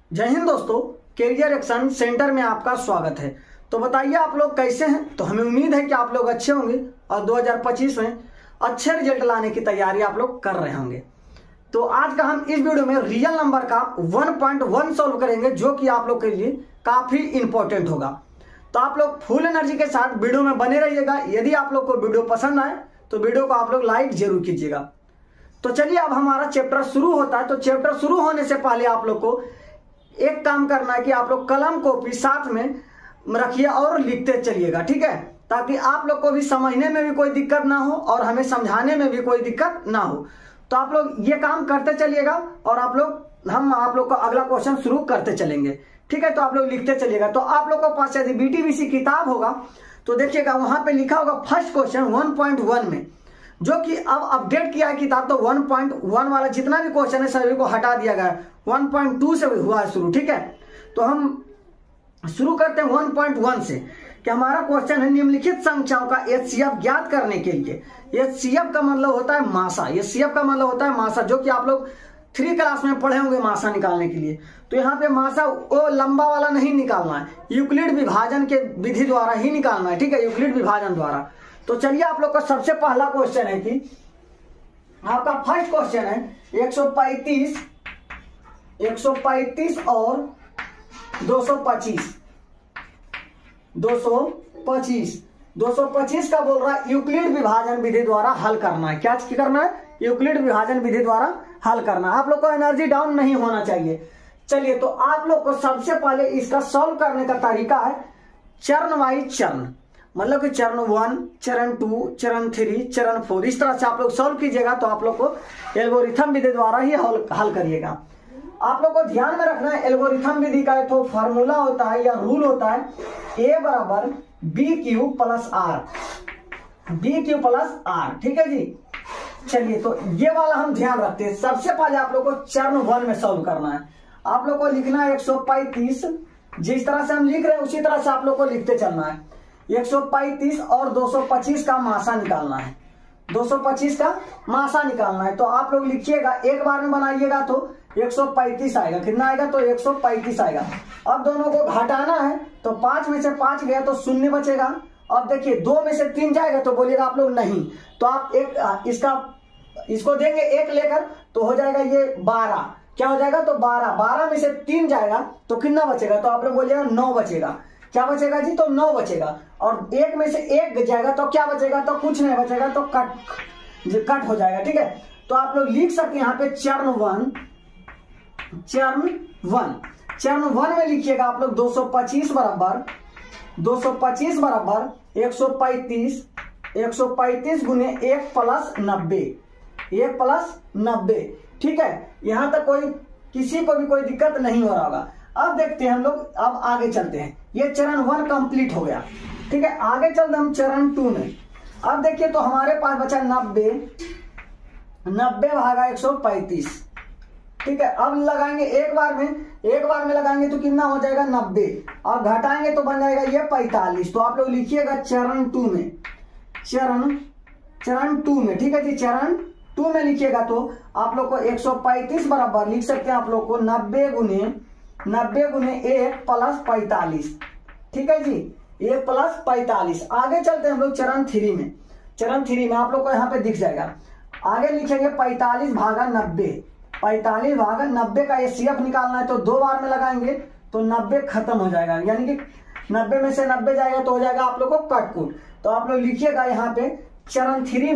जय हिंद दोस्तों, career action centre में आपका स्वागत है। तो बताइए आप लोग कैसे हैं। तो हमें उम्मीद है कि आप लोग अच्छे होंगे और 2025 में अच्छे रिजल्ट लाने की तैयारी आप लोग कर रहे होंगे। तो आज का हम इस वीडियो में रियल नंबर का 1.1 सॉल्व करेंगे, जो कि आप लोग के लिए काफी इंपॉर्टेंट होगा। तो आप लोग फुल एनर्जी के साथ वीडियो में बने रहिएगा। यदि आप लोग को वीडियो पसंद आए तो वीडियो को आप लोग लाइक जरूर कीजिएगा। तो चलिए अब हमारा चैप्टर शुरू होता है। तो चैप्टर शुरू होने से पहले आप लोग को एक काम करना है कि आप लोग कलम कॉपी साथ में रखिए और लिखते चलिएगा, ठीक है, ताकि आप लोग को भी समझने में भी कोई दिक्कत ना हो और हमें समझाने में भी कोई दिक्कत ना हो। तो आप लोग ये काम करते चलिएगा और हम आप लोग का अगला क्वेश्चन शुरू करते चलेंगे, ठीक है। तो आप लोग लिखते चलिएगा। तो आप लोग को पास यदि बीटीबीसी किताब होगा तो देखिएगा वहां पे लिखा होगा फर्स्ट क्वेश्चन 1.1 में, जो कि अब अपडेट किया है किताब। तो 1.1 वाला जितना भी क्वेश्चन है सभी को हटा दिया गया है। 1.2 से हुआ है शुरू, ठीक है। तो हम शुरू करते हैं 1.1 से कि हमारा क्वेश्चन है निम्नलिखित संख्याओं का एचसीएफ ज्ञात करने के लिए। एचसीएफ का मतलब होता है मासा। एचसीएफ का मतलब होता है मासा, जो कि आप लोग 3 क्लास में पढ़े होंगे मासा निकालने के लिए। तो यहाँ पे मासा वो लंबा वाला नहीं निकालना है, यूक्लिड विभाजन के विधि द्वारा ही निकालना है, ठीक है, यूक्लिड विभाजन द्वारा। तो चलिए आप लोग का सबसे पहला क्वेश्चन है कि आपका फर्स्ट क्वेश्चन है 135 और 225 का बोल रहा है यूक्लिड विभाजन विधि द्वारा हल करना है। क्या करना है? यूक्लिड विभाजन विधि द्वारा हल करना है। आप लोग को एनर्जी डाउन नहीं होना चाहिए। चलिए तो आप लोग को सबसे पहले इसका सॉल्व करने का तरीका है चरण वाइज चरण, मतलब कि चरण 1, चरण 2, चरण 3, चरण 4, इस तरह से आप लोग सॉल्व कीजिएगा। तो आप लोग को एल्गोरिथम विधि द्वारा ही हल करिएगा। आप लोग को ध्यान में रखना है एल्गोरिथम विधि का तो फॉर्मूला होता है या रूल होता है A बराबर BQ प्लस R, ठीक है जी। चलिए तो ये वाला हम ध्यान रखते हैं। सबसे पहले आप लोग को चरण 1 में सॉल्व करना है। आप लोग को लिखना है 135, जिस तरह से हम लिख रहे हैं उसी तरह से आप लोग को लिखते चलना है। 135 और 225 का मासा निकालना है। 225 का मासा निकालना है। तो आप लोग लिखिएगा, एक बार में बनाइएगा तो 135 आएगा। कितना आएगा? तो 135 आएगा। अब दोनों को घटाना है तो 5 में से 5 गया तो 0 बचेगा। अब देखिए 2 में से 3 जाएगा तो बोलिएगा आप लोग नहीं, तो आप इसको देंगे 1 लेकर, तो हो जाएगा ये 12। क्या हो जाएगा? तो 12 में से 3 जाएगा तो कितना बचेगा? तो आप लोग बोलिएगा 9 बचेगा। क्या बचेगा जी? तो 9 बचेगा। और 1 में से 1 जाएगा तो क्या बचेगा? तो कुछ नहीं बचेगा, तो कट हो जाएगा, ठीक है। तो आप लोग लिख सकते हैं यहाँ पे चरण 1 में लिखिएगा आप लोग 225 बराबर 135 गुने 1 प्लस 90, ठीक है। यहां तक किसी को भी कोई दिक्कत नहीं हो रहा होगा। अब देखते हैं हम लोग, अब आगे चलते हैं। ये चरण 1 कंप्लीट हो गया, ठीक है। आगे चलते हम चरण 2 में। अब देखिए तो हमारे पास बचा 90 भागा 135, ठीक है। अब लगाएंगे एक बार में लगाएंगे तो कितना हो जाएगा? 90, और घटाएंगे तो बन जाएगा ये 45। तो आप लोग लिखिएगा चरण 2 में, ठीक है जी। चरण 2 में लिखिएगा तो आप लोग को 135 बराबर लिख सकते हैं आप लोग को 90 गुने 1 प्लस 45, ठीक है जी, 1 प्लस 45। आगे चलते हैं हम लोग चरण 3 में। चरण 3 में आप लोग को यहाँ पे दिख जाएगा। आगे लिखेंगे 45 भागा 90 का एचसीएफ निकालना है। तो 2 बार में लगाएंगे तो 90 खत्म हो जाएगा, यानी कि 90 में से 90 जाएगा तो हो जाएगा आप लोग को कट। तो आप लोग लिखिएगा यहाँ पे चरण 3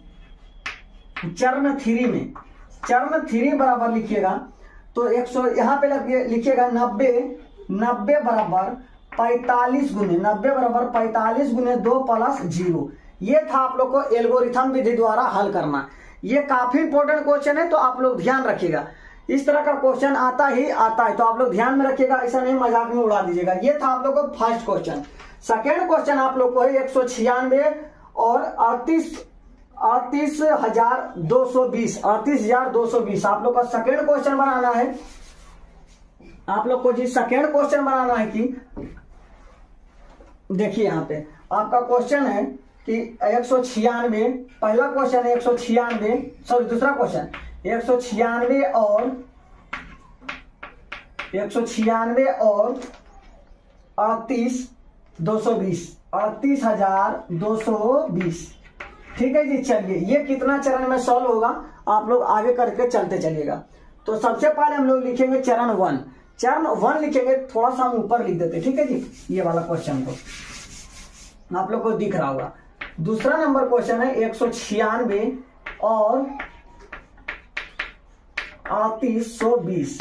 बराबर लिखिएगा तो 100 यहाँ पे लिखिएगा 90 बराबर 45 गुने 2 प्लस 0। ये था आप लोग को एल्गोरिथम विधि द्वारा हल करना। ये काफी इंपॉर्टेंट क्वेश्चन है, तो आप लोग ध्यान रखिएगा। इस तरह का क्वेश्चन आता है, तो आप लोग ध्यान में रखिएगा, ऐसा नहीं मजाक में उड़ा दीजिएगा। ये था आप लोग को फर्स्ट क्वेश्चन। सेकेंड क्वेश्चन आप लोग को है 196 और 38,220 आप लोग का सेकेंड क्वेश्चन बनाना है। आप लोग को जी सेकेंड क्वेश्चन बनाना है कि देखिए यहाँ पे आपका क्वेश्चन है कि 196, पहला क्वेश्चन है 196, सॉरी दूसरा क्वेश्चन 196 और 196 और 38,220, 38,220। ठीक है जी। चलिए ये कितना चरण में सॉल्व होगा आप लोग आगे करके चलते चलिएगा। तो सबसे पहले हम लोग लिखेंगे चरण 1। चरण 1 लिखेंगे, थोड़ा सा हम ऊपर लिख देते, ठीक है जी। ये वाला क्वेश्चन को आप लोग को दिख रहा होगा। दूसरा नंबर क्वेश्चन है 196 और 3820,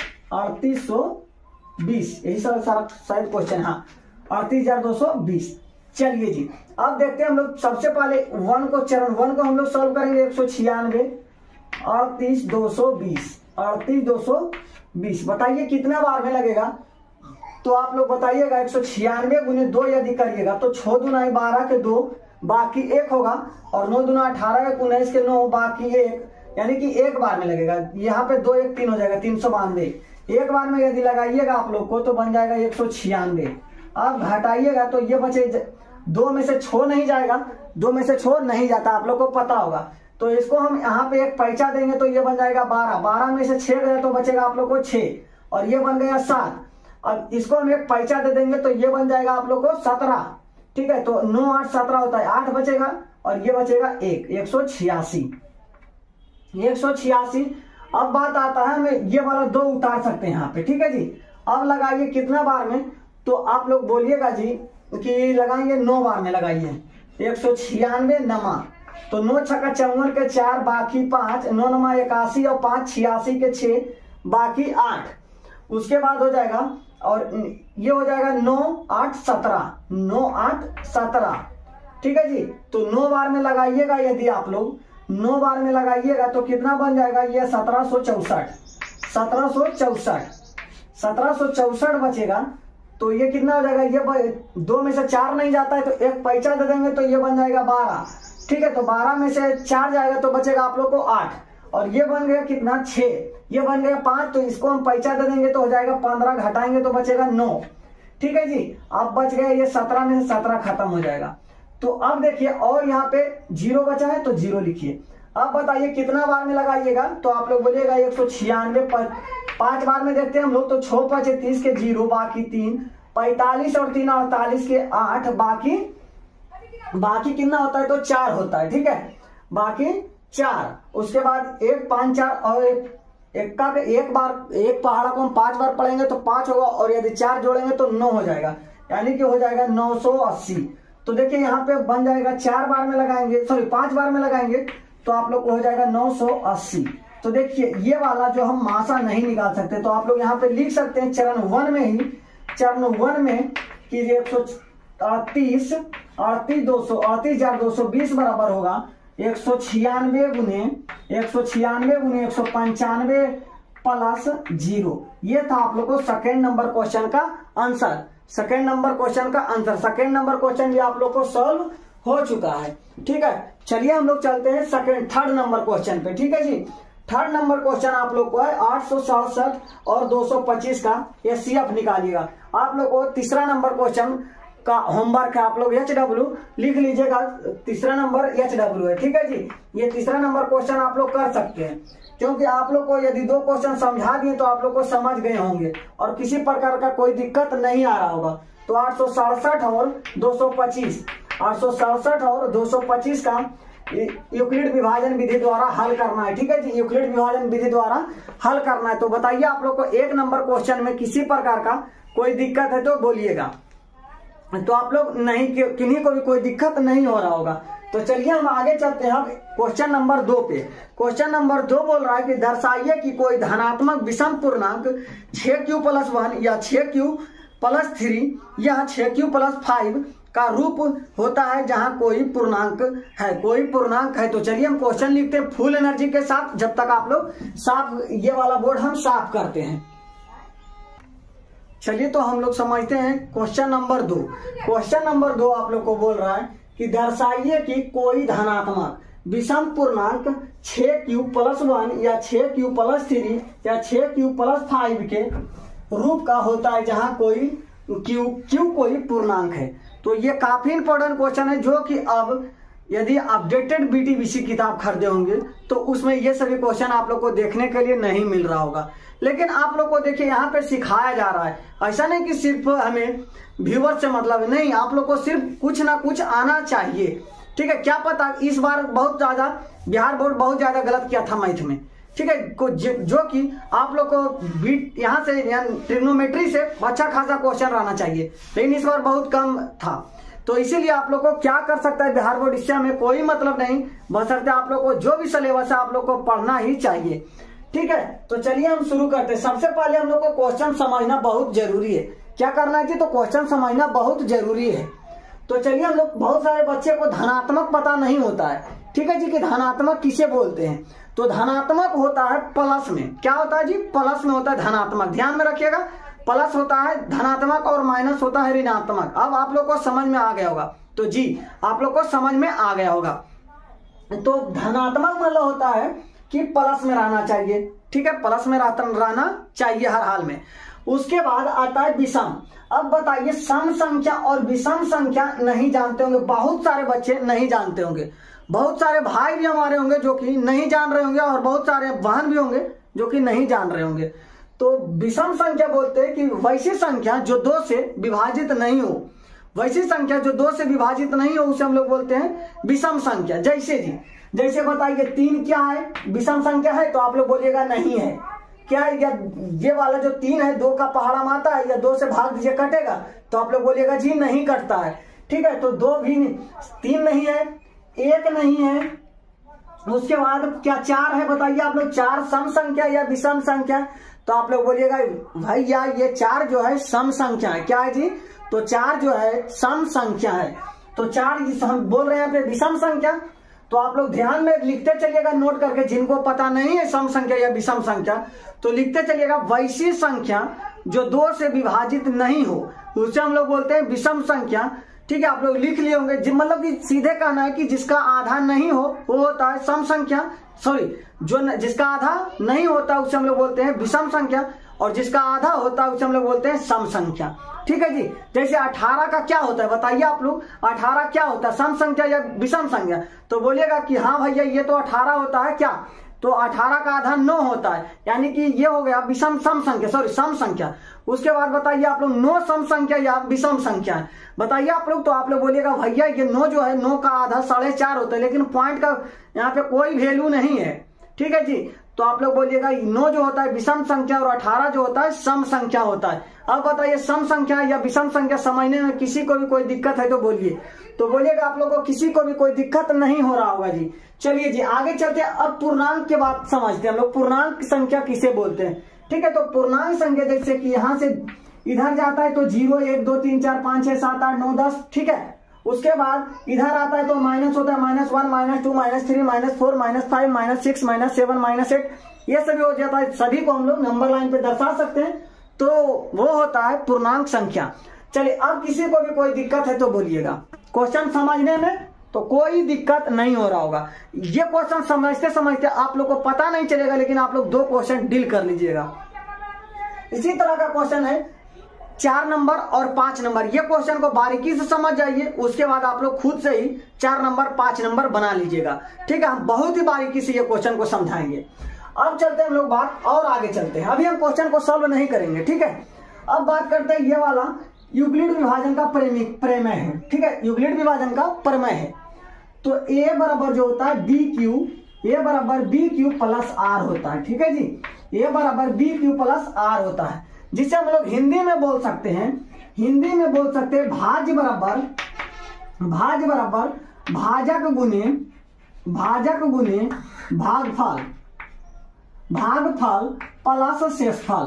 3820 यही सारा शायद क्वेश्चन। हाँ 38,220। चलिए जी अब देखते हैं हम लोग सबसे पहले चरण 1 को हम लोग सॉल्व करेंगे। 196 38,220, 38,220 बताइए कितना बार में लगेगा। तो आप लोग बताइएगा 196 गुने 2 यदि करिएगा तो 6 दूना 12 के 2 बाकी 1 होगा, और 9 दूना 18 के 19 के 9 बाकी 1, यानी कि एक बार में लगेगा। यहाँ पे 2 1 3 हो जाएगा 392। एक बार में यदि लगाइएगा आप लोग को तो बन जाएगा 196। अब घटाइएगा तो ये बचे 2 में से 6 नहीं जाएगा, 2 में से 6 नहीं जाता, आप लोग को पता होगा। तो इसको हम यहाँ पे एक पैसा देंगे तो ये बन जाएगा 12, 12 में से 6 गया तो बचेगा आप लोग को 6, और ये बन गया 7। अब इसको हम एक पैसा दे देंगे तो ये बन जाएगा आप लोग को 17। ठीक है, तो 9 8 17 होता है, 8 बचेगा और ये बचेगा 1, 186, 186। अब बात आता है हमें ये वाला 2 उतार सकते हैं यहाँ पे। ठीक है जी। अब लगाइए कितना बार में, तो आप लोग बोलिएगा जी कि लगाएंगे 9 बार में लगाइए। 196 नमा, तो 9 छक्का 54 के 4 बाकी 5, 9 नमा 81 और 5 86 के 6 बाकी 8। उसके बाद हो जाएगा और ये हो जाएगा 9 8 17, 9 8 17। ठीक है जी। तो 9 बार में लगाइएगा, यदि आप लोग 9 बार में लगाइएगा तो कितना बन जाएगा, ये 1764, 1764 बचेगा। तो ये कितना हो जाएगा, ये 2 में से 4 नहीं जाता है तो एक पैसा दे देंगे तो ये बन जाएगा 12। ठीक है, तो 12 में से 4 जाएगा तो बचेगा आप लोग को 8, और ये बन गया कितना 6, ये बन गया 5, तो इसको हम पैसा दे देंगे तो हो जाएगा 15, घटाएंगे तो बचेगा 9। ठीक है जी। अब बच गया ये 17 में से 17 खत्म हो जाएगा। तो अब देखिए और यहाँ पे 0 बचा है तो 0 लिखिए। अब बताइए कितना बार में लगाइएगा, तो आप लोग बोलिएगा 196 5 बार में देखते हैं हम लोग, तो 6 5 30 के 0 बाकी 3, 45 और 3 48 के 8 बाकी कितना होता है, तो 4 होता है। ठीक है, बाकी 4। उसके बाद 1 5 4 और एक पहाड़ा को हम 5 बार पढ़ेंगे तो 5 होगा, और यदि 4 जोड़ेंगे तो 9 हो जाएगा, यानी कि हो जाएगा 980। तो देखिए यहाँ पे बन जाएगा 4 बार में लगाएंगे, सॉरी 5 बार में लगाएंगे तो आप लोग को हो जाएगा 980। तो देखिए ये वाला जो हम मासा नहीं निकाल सकते तो आप लोग यहाँ पे लिख सकते हैं चरण 1 में ही, चरण 1 में कि 38,220 बराबर होगा 196 गुने 195 प्लस 0। ये था आप लोग को सेकेंड नंबर क्वेश्चन का आंसर। सेकेंड नंबर क्वेश्चन का आंसर, सेकेंड नंबर क्वेश्चन भी आप लोग को सॉल्व हो चुका है। ठीक है, चलिए हम लोग चलते हैं थर्ड नंबर क्वेश्चन पे। ठीक है जी। थर्ड नंबर क्वेश्चन आप लोग को है 867 और 225 का एचसीएफ निकालिएगा। आप लोग को तीसरा नंबर क्वेश्चन का होमवर्क है, आप लोग HW लिख लीजिएगा। तीसरा नंबर HW है। ठीक है जी। ये तीसरा नंबर क्वेश्चन आप लोग कर सकते हैं, क्योंकि आप लोग को यदि 2 क्वेश्चन समझा दिए तो आप लोग को समझ गए होंगे और किसी प्रकार का कोई दिक्कत नहीं आ रहा होगा। तो 867 और 225, 867 और 225 का यूक्लिड विभाजन विधि द्वारा हल करना है। ठीक है जी। यूक्लिड विभाजन विधि द्वारा हल करना है। तो बताइए आप लोग को 1 नंबर क्वेश्चन में किसी प्रकार का कोई दिक्कत है तो बोलिएगा। तो आप लोग नहीं, किन्हीं को भी कोई दिक्कत नहीं हो रहा होगा। तो चलिए हम आगे चलते हैं क्वेश्चन नंबर 2 पे। क्वेश्चन नंबर 2 बोल रहा है कि दर्शाइए कि कोई धनात्मक विषम पूर्णांक 6q+1 या 6q+3 या 6q+5 का रूप होता है जहां कोई पूर्णांक है। तो चलिए हम क्वेश्चन लिखते हैं फुल एनर्जी के साथ, जब तक आप लोग साफ ये वाला बोर्ड हम साफ करते हैं। चलिए तो हम लोग समझते हैं क्वेश्चन नंबर 2। क्वेश्चन नंबर 2 आप लोग को बोल रहा है कि दर्शाइए कि कोई धनात्मक विषम पूर्णांक 6q+1 या 6q+3 या 6q+5 के रूप का होता है जहां कोई q कोई पूर्णांक है। तो ये काफी इंपॉर्टेंट क्वेश्चन है, जो कि अब यदि अपडेटेड बीटीबीसी किताब खरीदे होंगे तो उसमें ये सभी क्वेश्चन आप लोग को देखने के लिए नहीं मिल रहा होगा। लेकिन आप लोग को देखिए यहाँ पे सिखाया जा रहा है, ऐसा नहीं कि सिर्फ हमें व्यूअर से मतलब है, नहीं, आप लोग को सिर्फ कुछ ना कुछ आना चाहिए। ठीक है, क्या पता इस बार बहुत ज्यादा बिहार बोर्ड बहुत ज्यादा गलत किया था मैथ में। ठीक है, जो कि आप लोग को यहाँ से ट्रिग्नोमेट्री से अच्छा खासा क्वेश्चन रहना चाहिए, लेकिन इस बार बहुत कम था। तो इसीलिए आप लोग को क्या कर सकता है बिहार बोर्ड, इससे हमें कोई मतलब नहीं, बशर्ते आप लोग को जो भी सिलेबस है आप लोग को पढ़ना ही चाहिए। ठीक है, तो चलिए हम शुरू करते हैं। सबसे पहले हम लोग को क्वेश्चन समझना बहुत जरूरी है। क्या करना है जी, तो क्वेश्चन समझना बहुत जरूरी है। तो चलिए, हम लोग बहुत सारे बच्चे को धनात्मक पता नहीं होता है। ठीक है जी, कि धनात्मक किसे बोलते हैं, तो धनात्मक होता है प्लस में। क्या होता है जी, प्लस में होता है धनात्मक। ध्यान में रखिएगा, प्लस होता है धनात्मक और माइनस होता है ऋणात्मक। अब आप लोग को समझ में आ गया होगा, तो जी आप लोग को समझ में आ गया होगा। तो धनात्मक मतलब होता है कि प्लस में रहना चाहिए। ठीक है, प्लस में रहना चाहिए हर हाल में। उसके बाद आता है विषम। अब बताइए, सम संख्या और विषम संख्या नहीं जानते होंगे, बहुत सारे बच्चे नहीं जानते होंगे, बहुत सारे भाई भी हमारे होंगे जो कि नहीं जान रहे होंगे, और बहुत सारे बहन भी होंगे जो कि नहीं जान रहे होंगे। तो विषम संख्या बोलते हैं कि वैसी संख्या जो 2 से विभाजित नहीं हो, वैसी संख्या जो 2 से विभाजित नहीं हो उसे हम लोग बोलते हैं विषम संख्या। जैसे जी, जैसे बताइए 3 क्या है, विषम संख्या है, तो आप लोग बोलिएगा नहीं है। क्या है, या ये वाला जो 3 है 2 का पहाड़ा माता है, या 2 से भाग दीजिए कटेगा, तो आप लोग बोलिएगा जी नहीं कटता है। ठीक है, तो 2 भी नहीं, 3 नहीं है, 1 नहीं है। उसके बाद क्या 4 है, बताइए आप लोग, 4 सम संख्या या विषम संख्या, तो आप लोग बोलिएगा भैया ये 4 जो है सम संख्या है। क्या है जी, तो 4 जो है सम संख्या है। तो 4 हम बोल रहे हैं यहाँ पे विषम संख्या। तो आप लोग ध्यान में लिखते चलिएगा नोट करके, जिनको पता नहीं है सम संख्या या विषम संख्या तो लिखते चलिएगा, वैसी संख्या जो 2 से विभाजित नहीं हो उसे हम लोग बोलते हैं विषम संख्या। ठीक है, आप लोग लिख लिए होंगे, मतलब कि सीधे कहना है कि जिसका आधा नहीं हो वो होता है सम संख्या, सॉरी जो जिसका आधा नहीं होता उसे हम लोग बोलते हैं विषम संख्या, और जिसका आधा होता है उसे हम लोग बोलते हैं सम संख्या। ठीक है जी, जैसे 18 का क्या होता है, बताइए आप लोग, 18 क्या होता है, सम संख्या या विषम संख्या, तो बोलिएगा कि हाँ भैया ये तो 18 होता है। क्या, तो 18 का आधा 9 होता है, यानी कि ये हो गया विषम सम संख्या, सॉरी सम संख्या। उसके बाद बताइए आप लोग 9 सम संख्या या विषम संख्या है, बताइए आप लोग, तो आप लोग बोलिएगा भैया ये 9 जो है 9 का आधा 4.5 होता है, लेकिन पॉइंट का यहाँ पे कोई वैल्यू नहीं है। ठीक है जी, तो आप लोग बोलिएगा 9 जो होता है विषम संख्या और 18 जो होता है सम संख्या होता है। अब बताइए सम संख्या या विषम संख्या समझने में किसी को भी कोई दिक्कत है तो बोलिए, तो बोलिएगा आप लोग को किसी को भी कोई दिक्कत नहीं हो रहा होगा जी। चलिए जी आगे चलते हैं, अब पूर्णांक की बात समझते हैं हम लोग, पूर्णांक संख्या किसे बोलते हैं। ठीक है, तो पूर्णांक संख्या जैसे कि यहाँ से इधर जाता है तो 0 1 2 3 4 5 6 7 8 9 10। ठीक है, उसके बाद इधर आता है तो माइनस होता है -1 -2 -3 -4 -5 -6 -7 -8, ये सभी हो जाता है। सभी को हम लोग नंबर लाइन पे दर्शा सकते हैं, तो वो होता है पूर्णांक संख्या। चलिए, अब किसी को भी कोई दिक्कत है तो बोलिएगा, क्वेश्चन समझने में तो कोई दिक्कत नहीं हो रहा होगा। ये क्वेश्चन समझते समझते आप लोग को पता नहीं चलेगा, लेकिन आप लोग 2 क्वेश्चन डील कर लीजिएगा। इसी तरह का क्वेश्चन है 4 नंबर और 5 नंबर, ये क्वेश्चन को बारीकी से समझ जाइए, उसके बाद आप लोग खुद से ही 4 नंबर 5 नंबर बना लीजिएगा। ठीक है, हम बहुत ही बारीकी से ये क्वेश्चन को समझाएंगे। अब चलते हैं हम लोग बात और आगे चलते हैं, अभी हम क्वेश्चन को सॉल्व नहीं करेंगे। ठीक है, अब बात करते हैं ये वाला यूक्लिड विभाजन का प्रमेय है। ठीक है, यूक्लिड विभाजन का प्रमेय है। तो a बराबर जो होता है a बराबर BQ प्लस R होता है। ठीक है जी, a बराबर BQ प्लस R होता है, जिसे हम लोग हिंदी में बोल सकते हैं, हिंदी में बोल सकते हैं भाज्य बराबर भाजक गुने भागफल प्लस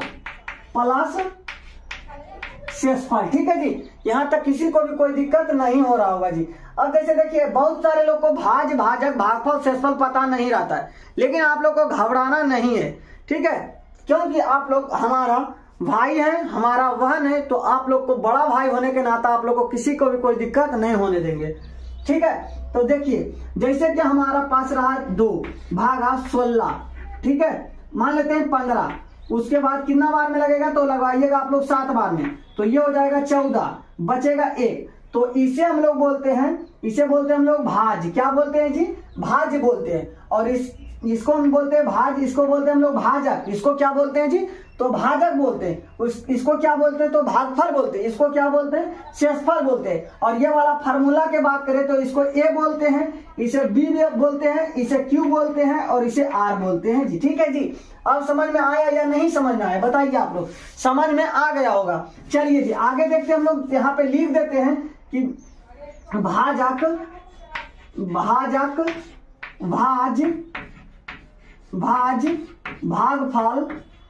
शेषफल। ठीक है जी, यहाँ तक किसी को भी कोई दिक्कत नहीं हो रहा होगा जी। अब जैसे देखिए बहुत सारे लोग को भाजक भागफल शेषफल पता नहीं रहता है, लेकिन आप लोग को घबराना नहीं है। ठीक है, क्योंकि आप लोग हमारा भाई है, हमारा बहन है, तो आप लोग को बड़ा भाई होने के नाता आप लोग को किसी को भी कोई दिक्कत नहीं होने देंगे। ठीक है, तो देखिए जैसे कि हमारा पास रहा 2 भागा 16। ठीक है, मान लेते हैं 15, उसके बाद कितना बार में लगेगा तो लगाइएगा आप लोग 7 बार में, तो ये हो जाएगा 14, बचेगा 1। तो इसे हम लोग बोलते हैं, इसे बोलते हैं हम लोग भाज्य। क्या बोलते हैं जी? भाज्य बोलते हैं। और इसको हम बोलते हैं भाज्य, इसको बोलते हैं हम लोग भाजक। इसको क्या बोलते हैं जी? तो भाजक बोलते हैं। इसको क्या बोलते हैं? तो भागफल बोलते हैं। इसको क्या बोलते हैं? शेषफल बोलते हैं। और ये वाला फार्मूला की बात करें तो इसको ए बोलते हैं, इसे बी बोलते हैं, इसे क्यू बोलते हैं और इसे आर बोलते हैं जी। ठीक है जी। अब समझ में आया या नहीं समझ में आया बताइए आप लोग? समझ में आ गया होगा। चलिए जी आगे देखते हैं। हम लोग यहाँ पे लिख देते हैं कि भाजक, भाजक, भाज, भाज, भागफल,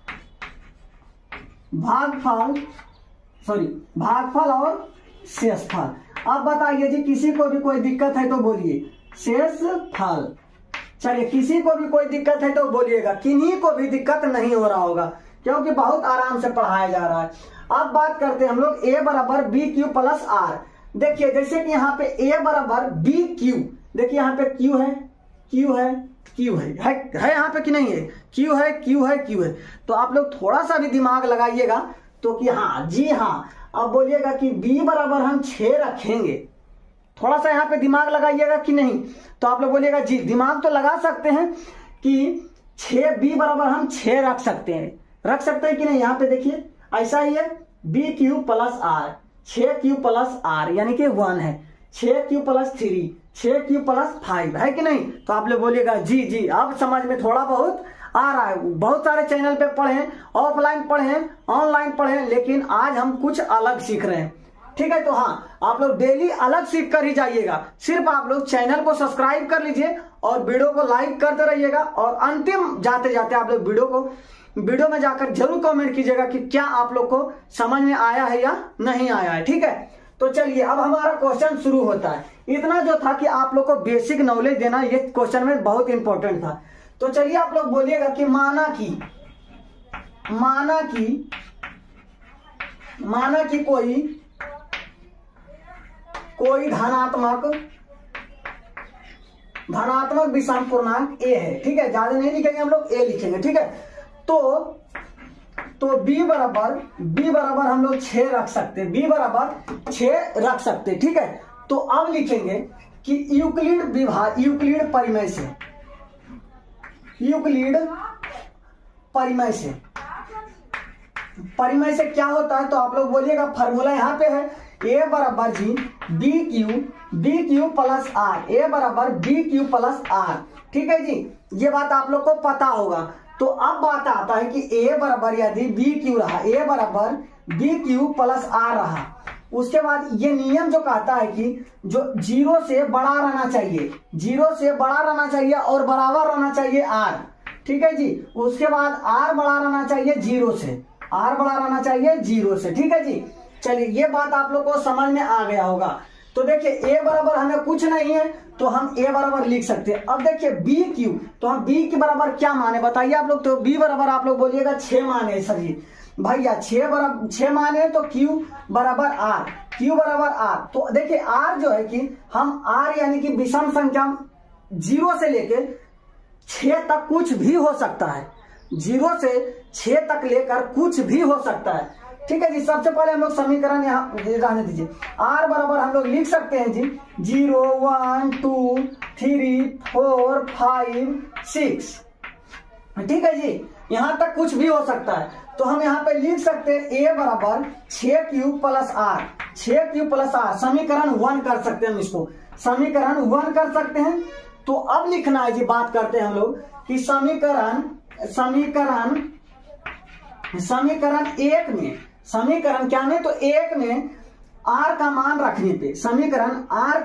भागफल और शेषफल। अब बताइए जी किसी को भी कोई दिक्कत है तो बोलिए शेषफल। चलिए किसी को भी कोई दिक्कत है तो बोलिएगा, किन्हीं को भी दिक्कत नहीं हो रहा होगा क्योंकि बहुत आराम से पढ़ाया जा रहा है। अब बात करते हैं हम लोग ए बराबर बी क्यू प्लस आर। देखिए जैसे कि यहाँ पे ए बराबर बी क्यू, देखिए यहाँ पे क्यू है, क्यू है, क्यू है यहाँ पे कि नहीं है? क्यू है, क्यू है, क्यू है। तो आप लोग थोड़ा सा भी दिमाग लगाइएगा तो कि हाँ जी हाँ। अब बोलिएगा कि बी बराबर हम 6 रखेंगे, थोड़ा सा यहाँ पे दिमाग लगाइएगा कि नहीं? तो आप लोग बोलिएगा जी दिमाग तो लगा सकते हैं कि 6 बी बराबर हम 6 रख सकते हैं कि नहीं? यहाँ पे देखिए ऐसा ही है, B Q plus R, 6 Q plus R यानी कि 1 है, 6 क्यू प्लस 3, 6 क्यू प्लस 5 है कि नहीं? तो आप लोग बोलिएगा जी जी अब समझ में थोड़ा बहुत आ रहा है। बहुत सारे चैनल पे पढ़े, ऑफलाइन पढ़े, ऑनलाइन पढ़े, लेकिन आज हम कुछ अलग सीख रहे हैं। ठीक है, तो हाँ आप लोग डेली अलग सीख कर ही जाइएगा। सिर्फ आप लोग चैनल को सब्सक्राइब कर लीजिए और वीडियो को लाइक करते रहिएगा। और अंतिम जाते जाते आप लोग वीडियो में जाकर जरूर कमेंट कीजिएगा कि क्या आप लोग को समझ में आया है या नहीं आया है। ठीक है, तो चलिए अब हमारा क्वेश्चन शुरू होता है। इतना जो था कि आप लोग को बेसिक नॉलेज देना, ये क्वेश्चन में बहुत इंपॉर्टेंट था। तो चलिए आप लोग बोलिएगा कि माना कि कोई धनात्मक विषम पूर्णांक ए है। ठीक है, ज्यादा नहीं लिखेंगे हम लोग, ए लिखेंगे। ठीक है, तो b बराबर हम लोग 6 रख सकते हैं, b बराबर 6 रख सकते हैं। ठीक है, तो अब लिखेंगे कि यूक्लिड परिमेय से क्या होता है? तो आप लोग बोलिएगा फॉर्मूला यहाँ पे है, ए बराबर जी B Q plus R, A बराबर बी क्यू प्लस आर। ठीक है जी, ये बात आप लोग को पता होगा। तो अब बात आता है कि ए बराबर यदि बी क्यू रहा, ए बराबर बी क्यू प्लस आर रहा, उसके बाद ये नियम जो कहता है कि जो 0 से बड़ा रहना चाहिए, 0 से बड़ा रहना चाहिए और बराबर रहना चाहिए आर। ठीक है जी, उसके बाद आर बड़ा रहना चाहिए 0 से, आर बड़ा रहना चाहिए 0 से। ठीक है जी, चलिए ये बात आप लोग को समझ में आ गया होगा। तो देखिए ए बराबर हमें कुछ नहीं है तो हम ए बराबर लिख सकते हैं। अब देखिए बी क्यू, तो हम बी के बराबर क्या माने बताइए आप लोग? तो बी बराबर आप लोग बोलिएगा 6 माने सर जी भैया, 6 माने तो क्यू बराबर आर, क्यू बराबर आर। तो देखिए आर जो है कि हम आर यानी कि विषम संख्या 0 से लेके 6 तक कुछ भी हो सकता है, 0 से 6 तक लेकर कुछ भी हो सकता है। ठीक है जी, सबसे पहले हम लोग समीकरण यहाँ रहने दीजिए। आर बराबर हम लोग लिख सकते हैं जी 0 1 2 3 4 5 6। ठीक है जी, यहां तक कुछ भी हो सकता है। तो हम यहाँ पे लिख सकते हैं ए बराबर 6 Q plus R, 6 Q plus R, समीकरण 1 कर सकते हैं हम इसको, समीकरण 1 कर सकते हैं। तो अब लिखना है जी, बात करते हैं हम लोग कि समीकरण 1 में, समीकरण क्या में? तो 1 में आर का मान रखने पे, समीकरण आर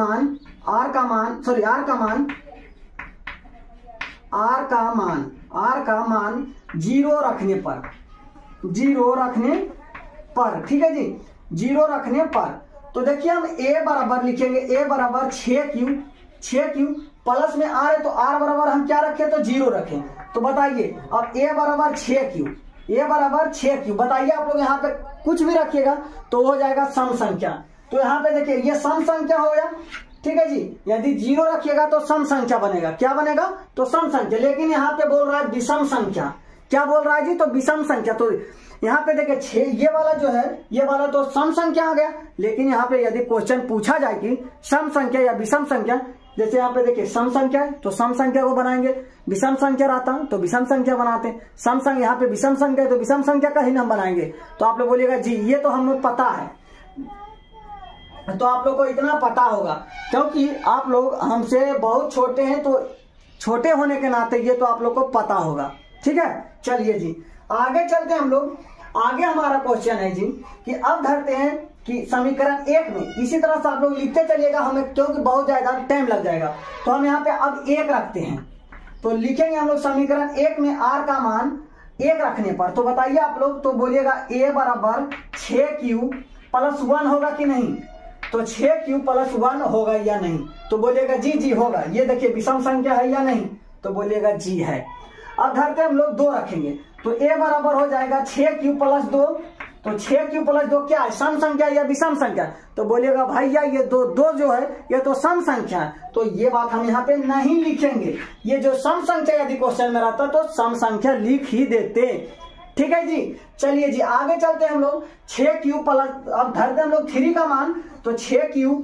का मान 0 रखने पर, ठीक है जी, 0 रखने पर। तो देखिए हम ए बराबर लिखेंगे, ए बराबर 6 क्यू प्लस में आर है तो आर बराबर हम क्या रखें? तो 0 रखें। तो बताइए अब ए बराबर 6 क्यू, ए बराबर 6 क्यू, बताइए आप लोग यहाँ पे कुछ भी रखिएगा तो हो जाएगा सम संख्या। तो यहाँ पे देखिए ये सम संख्या हो गया। ठीक है जी, यदि 0 रखिएगा तो सम संख्या बनेगा। क्या बनेगा? तो सम संख्या। लेकिन यहाँ पे बोल रहा है विषम संख्या। क्या बोल रहा है जी? तो विषम संख्या। तो यहाँ पे देखिए 6 ये वाला जो है, ये वाला तो सम संख्या आ गया, लेकिन यहाँ पे यदि क्वेश्चन पूछा जाए कि सम संख्या या विषम संख्या, जैसे यहाँ पे देखिए सम संख्या है तो सम संख्या को बनाएंगे, विषम संख्या रहता तो विषम संख्या बनाते हैं, सम संख्या यहाँ पे विषम संख्या है तो विषम संख्या का ही नाम बनाएंगे। तो आप लोग बोलिएगा जी ये तो हमें पता है, तो आप लोग को इतना पता होगा क्योंकि आप लोग हमसे बहुत छोटे हैं, तो छोटे होने के नाते ये तो आप लोग को पता होगा। ठीक है, चलिए जी आगे चलते हैं हम लोग। आगे हमारा क्वेश्चन है जी कि अब धरते हैं कि समीकरण 1 में, इसी तरह से आप लोग लिखते चलिएगा, हमें क्योंकि बहुत ज्यादा टाइम लग जाएगा, तो हम यहाँ पे अब 1 रखते हैं। तो लिखेंगे हम लोग समीकरण 1 में r का मान 1 रखने पर, तो बताइए आप लोग, तो बोलिएगा a बराबर 6q + 1 होगा कि नहीं, तो 6q + 1 होगा या नहीं, तो बोलिएगा जी जी होगा। ये देखिए विषम संख्या है या नहीं, तो बोलिएगा जी है। अब धरते हम लोग 2 रखेंगे, तो a बराबर हो जाएगा 6q + 2, तो 6q + 2 क्या है, सम संख्या या विषम संख्या, तो बोलिएगा भैया ये दो जो है ये तो सम संख्या है, तो ये बात हम यहाँ पे नहीं लिखेंगे, ये जो सम संख्या यदि क्वेश्चन में रहता तो सम संख्या लिख ही देते। ठीक है जी, चलिए जी आगे चलते हैं हम लोग। 6q + अब धरते हम लोग 3 का मान, तो 6q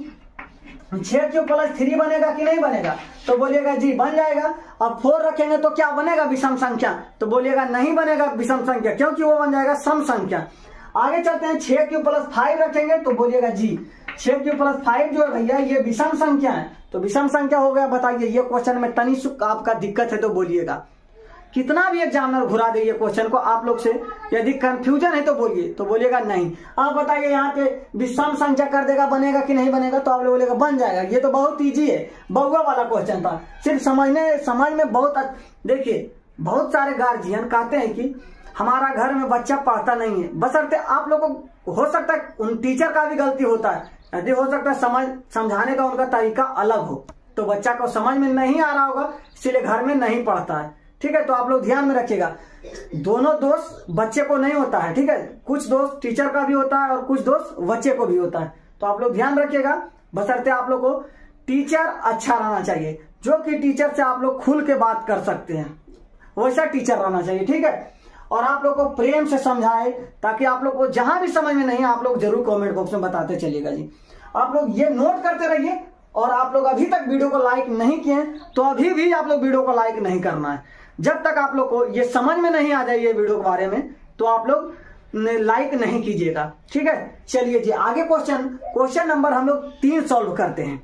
+ 3 बनेगा कि नहीं बनेगा, तो बोलिएगा जी बन जाएगा। अब 4 रखेंगे तो क्या बनेगा, विषम संख्या, तो बोलिएगा नहीं बनेगा विषम संख्या, क्योंकि वो बन जाएगा सम संख्या। आगे चलते हैं 6q + 5 रखेंगे, तो बोलिएगा जी 6q + 5 जो है भैया ये विषम संख्या है, तो विषम संख्या हो गया। बताइए ये क्वेश्चन में तनी सुख आपका दिक्कत है तो बोलिएगा, कितना भी एग्जामिनर घुरा दे ये क्वेश्चन को आप लोग से, यदि कंफ्यूजन है तो बोलिए, तो बोलिएगा नहीं। आप बताइए यहाँ पे विषम संख्या कर देगा, बनेगा कि नहीं बनेगा, तो आप लोग बोलेगा बन जाएगा, ये तो बहुत इजी है, बउआ वाला क्वेश्चन था, सिर्फ समझ में बहुत। देखिए बहुत सारे गार्जियन कहते हैं कि हमारा घर में बच्चा पढ़ता नहीं है, बशर्ते आप लोग को हो सकता है उन टीचर का भी गलती होता है, यदि हो सकता है समझाने का उनका तरीका अलग हो, तो बच्चा को समझ में नहीं आ रहा होगा, इसीलिए घर में नहीं पढ़ता है। ठीक है, तो आप लोग ध्यान में रखिएगा, दोनों दोष बच्चे को नहीं होता है। ठीक है, कुछ दोष टीचर का भी होता है और कुछ दोष बच्चे को भी होता है, तो आप लोग ध्यान रखिएगा, बशर्ते आप लोग को टीचर अच्छा रहना चाहिए, जो कि टीचर से आप लोग खुल के बात कर सकते हैं, वैसा टीचर रहना चाहिए। ठीक है, और आप लोग को प्रेम से समझाए, ताकि आप लोग को जहां भी समझ में नहीं आप लोग जरूर कमेंट बॉक्स में बताते चलिएगा जी। आप लोग ये नोट करते रहिए, और आप लोग अभी तक वीडियो को लाइक नहीं किए तो अभी भी आप लोग वीडियो को लाइक नहीं करना है, जब तक आप लोग को ये समझ में नहीं आ जाए ये वीडियो के बारे में, तो आप लोग लाइक नहीं कीजिएगा। ठीक है, चलिए जी आगे क्वेश्चन नंबर हम लोग 3 सॉल्व करते हैं।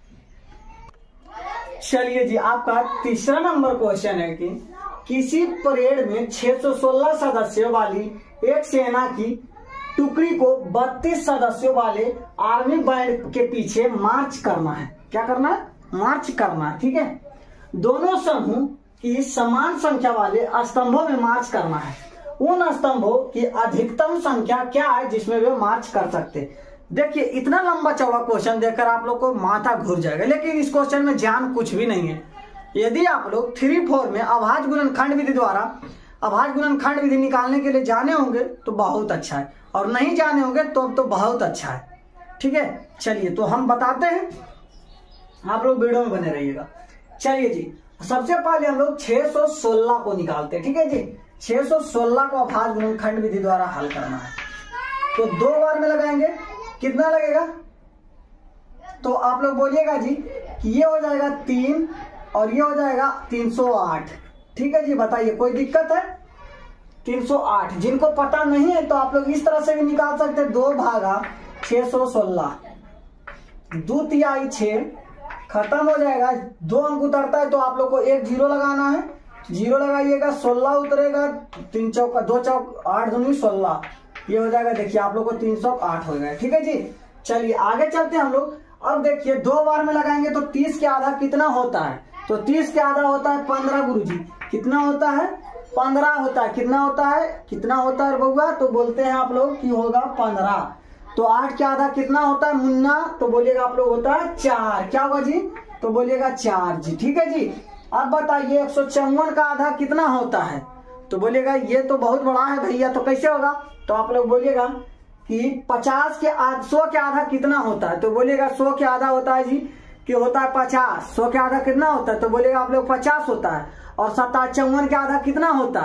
चलिए जी आपका तीसरा नंबर क्वेश्चन है कि किसी परेड में 616 सदस्यों वाली एक सेना की टुकड़ी को 32 सदस्यों वाले आर्मी बैंड के पीछे मार्च करना है। क्या करना है, मार्च करना है। ठीक है, दोनों समूह की समान संख्या वाले स्तंभों में मार्च करना है। उन स्तंभों की अधिकतम संख्या क्या है जिसमें वे मार्च कर सकते। देखिए इतना लंबा चौड़ा क्वेश्चन देखकर आप लोग को माथा घूर जाएगा, लेकिन इस क्वेश्चन में ज्ञान कुछ भी नहीं है। यदि आप लोग 3-4 में अभाज्य गुणनखंड विधि द्वारा अभाज्य गुणनखंड विधि निकालने के लिए जाने होंगे तो बहुत अच्छा है, और नहीं जाने होंगे तो बहुत अच्छा है। ठीक है, चलिए तो हम बताते हैं, आप लोग वीडियो में बने रहिएगा। चलिए जी सबसे पहले हम लोग 616 को निकालते हैं। ठीक है जी, 616 को अभाज्य गुणनखंड विधि द्वारा हल करना है, तो 2 बार में लगाएंगे, कितना लगेगा, तो आप लोग बोलिएगा जी कि ये हो जाएगा 3 और ये हो जाएगा 308। ठीक है जी, बताइए कोई दिक्कत है, 308। जिनको पता नहीं है तो आप लोग इस तरह से भी निकाल सकते हैं, 2 भागा 616, 2 तिहाई 6, खत्म हो जाएगा, 2 अंक उतरता है तो आप लोग को एक 0 लगाना है, 0 लगाइएगा, 16 उतरेगा, 3 चौका 2 चौक 8 दूनी 16, ये हो जाएगा, देखिए आप लोग को 308 हो गया। ठीक है जी, चलिए आगे चलते हैं हम लोग। अब देखिए 2 बार में लगाएंगे तो 30 के आधा कितना होता है, तो 30 के आधा होता है 15 गुरुजी, कितना होता है 15 होता है, कितना होता है बउआ, तो बोलते हैं आप लोग कि होगा 15। तो 8 के आधा कितना होता है मुन्ना, तो बोलिएगा आप लोग होता है 4। क्या होगा जी, तो बोलिएगा 4 जी। ठीक है जी, अब बताइए 154 का आधा कितना होता है, तो बोलिएगा ये तो बहुत बड़ा है भैया, तो कैसे होगा, तो आप लोग बोलिएगा कि 100 के आधा कितना होता है, तो बोलिएगा 100 के आधा होता है जी कि होता है 50। 100 के आधा कितना होता है, तो बोलिएगा आप लोग 50 होता है। और 57 के आधा कितना होता है,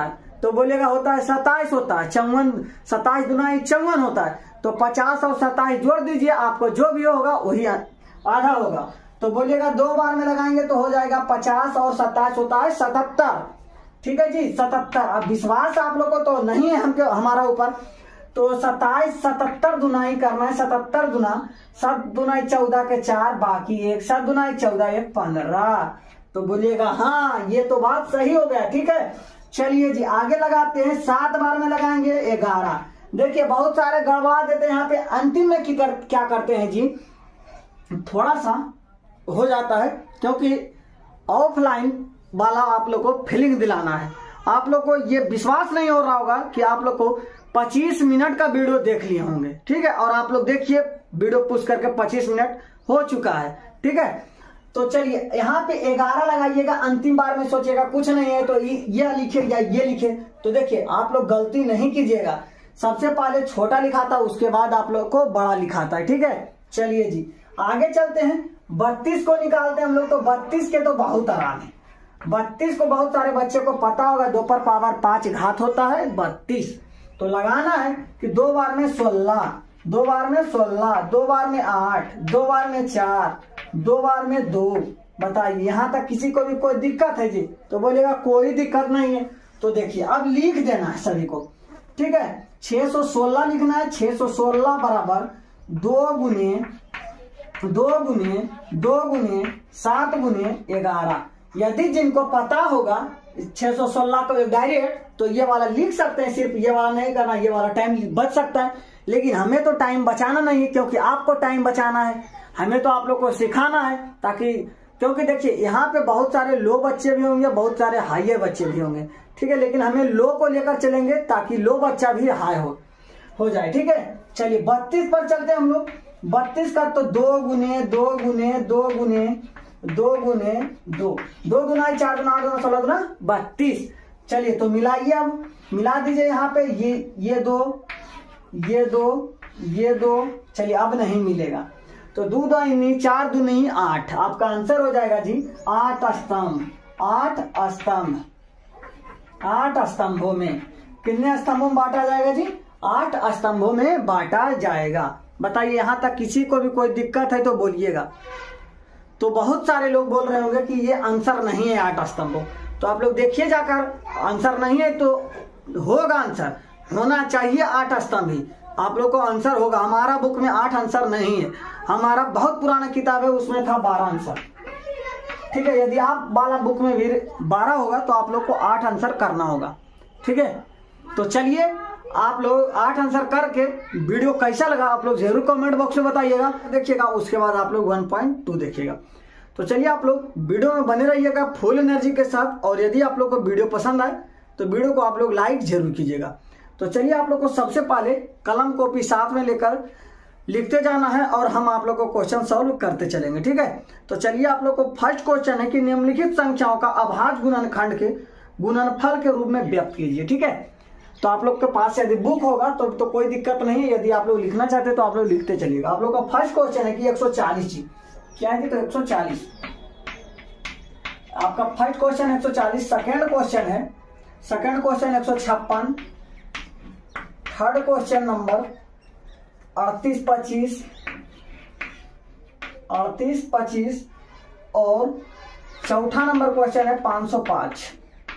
तो बोलेगा होता है 27 होता है, 54, 27 दूना 54 होता है। तो 50 और 27 जोड़ दीजिए, आपको जो भी होगा वही आधा होगा। तो बोलिएगा 2 बार में लगाएंगे तो हो जाएगा 50 और 27 होता है 77। ठीक है जी, 77। अब विश्वास आप लोग को तो नहीं है हमारा ऊपर, तो 27 77 दुनाई करना है। 77 दुना 7 दुनाई 14 के 4 बाकी 1, 7 दुनाई 14 1 15। तो बोलिएगा हाँ ये तो बात सही हो गया। ठीक है, चलिए जी आगे लगाते हैं। 7 बार में लगाएंगे 11। देखिए बहुत सारे गड़बड़ा देते हैं यहाँ पे। अंतिम में क्या करते हैं जी, थोड़ा सा हो जाता है क्योंकि ऑफलाइन वाला आप लोग को फीलिंग दिलाना है। आप लोग को ये विश्वास नहीं हो रहा होगा कि आप लोग को 25 मिनट का वीडियो देख लिए होंगे। ठीक है, और आप लोग देखिए वीडियो पुश करके 25 मिनट हो चुका है। ठीक है, तो चलिए यहाँ पे 11 लगाइएगा। अंतिम बार में सोचिएगा कुछ नहीं है तो ये लिखे या ये लिखे। तो देखिए आप लोग गलती नहीं कीजिएगा, सबसे पहले छोटा लिखा था उसके बाद आप लोग को बड़ा लिखा था। ठीक है, चलिए जी आगे चलते हैं। 32 को निकालते हैं हम लोग। तो 32 के तो बहुत आराम है। 32 को बहुत सारे बच्चे को पता होगा, 2 पर पावर 5 घात होता है 32। तो लगाना है कि 2 बार में 16, 2 बार में 16, 2 बार में 8, 2 बार में 4, 2 बार में 2। बताइए यहाँ तक किसी को भी कोई दिक्कत है जी? तो बोलेगा कोई दिक्कत नहीं है। तो देखिए अब लिख देना है सभी को। ठीक है, 616 लिखना है। 616 बराबर 2 गुने 7 गुने 11। यदि जिनको पता होगा 616 को डायरेक्ट, तो ये वाला लिख सकते हैं, सिर्फ ये वाला नहीं करना, ये वाला टाइम बच सकता है। लेकिन हमें तो टाइम बचाना नहीं है, क्योंकि आपको टाइम बचाना है। हमें तो आप लोग को सिखाना है, ताकि क्योंकि देखिए यहाँ पे बहुत सारे लो बच्चे भी होंगे, बहुत सारे हाई बच्चे भी होंगे। ठीक है, लेकिन हमें लो को लेकर चलेंगे ताकि लो बच्चा भी हाई हो जाए। ठीक है, चलिए 32 पर चलते हैं हम लोग। 32 का तो 2 गुने 2 गुने 2 गुने 2 गुने 2, 2 गुना 4 गुना 8 गुना 16 गुना 32। चलिए तो मिलाइए, अब मिला दीजिए यहाँ पे ये 2 ये 2 ये 2। चलिए अब नहीं मिलेगा तो 2 दूनी 4 दूनी 8। आपका आंसर हो जाएगा जी 8 स्तंभ। 8 स्तंभों में कितने स्तंभों में बांटा जाएगा जी? 8 स्तंभों में बांटा जाएगा। बताइए यहाँ तक किसी को भी कोई दिक्कत है तो बोलिएगा। तो बहुत सारे लोग बोल रहे होंगे कि ये आंसर नहीं है 8 स्तंभों। तो आप लोग देखिए जाकर, आंसर नहीं है तो होगा आंसर, होना चाहिए 8 स्तंभ ही। आप लोग को आंसर होगा। हमारा बुक में 8 आंसर नहीं है, हमारा बहुत पुराना किताब है उसमें था 12 आंसर। ठीक है, यदि आप वाला बुक में भी 12 होगा तो आप लोग को 8 आंसर करना होगा। ठीक है, तो चलिए आप लोग 8 आंसर करके वीडियो कैसा लगा आप लोग जरूर कमेंट बॉक्स में बताइएगा, देखिएगा। उसके बाद आप लोग 1.2 देखिएगा। तो चलिए आप लोग वीडियो में बने रहिएगा फुल एनर्जी के साथ। और यदि आप लोग को वीडियो पसंद आए तो वीडियो को आप लोग लाइक जरूर कीजिएगा। तो चलिए आप लोग को सबसे पहले कलम कॉपी साथ में लेकर लिखते जाना है और हम आप लोग को क्वेश्चन सॉल्व करते चलेंगे। ठीक है, तो चलिए आप लोग को फर्स्ट क्वेश्चन है कि निम्नलिखित संख्याओं का अभाज्य गुणनखंड के गुणनफल के रूप में व्यक्त कीजिए। ठीक है, तो आप लोग के पास यदि बुक होगा तो कोई दिक्कत नहीं है। यदि आप लोग लिखना चाहते हैं तो आप लोग लिखते चलिएगा। आप लोग का फर्स्ट क्वेश्चन है कि 140 जी क्या है जी? तो 140 आपका first question 140। Second question 156। Third question number 38 25 और चौथा नंबर क्वेश्चन है 505।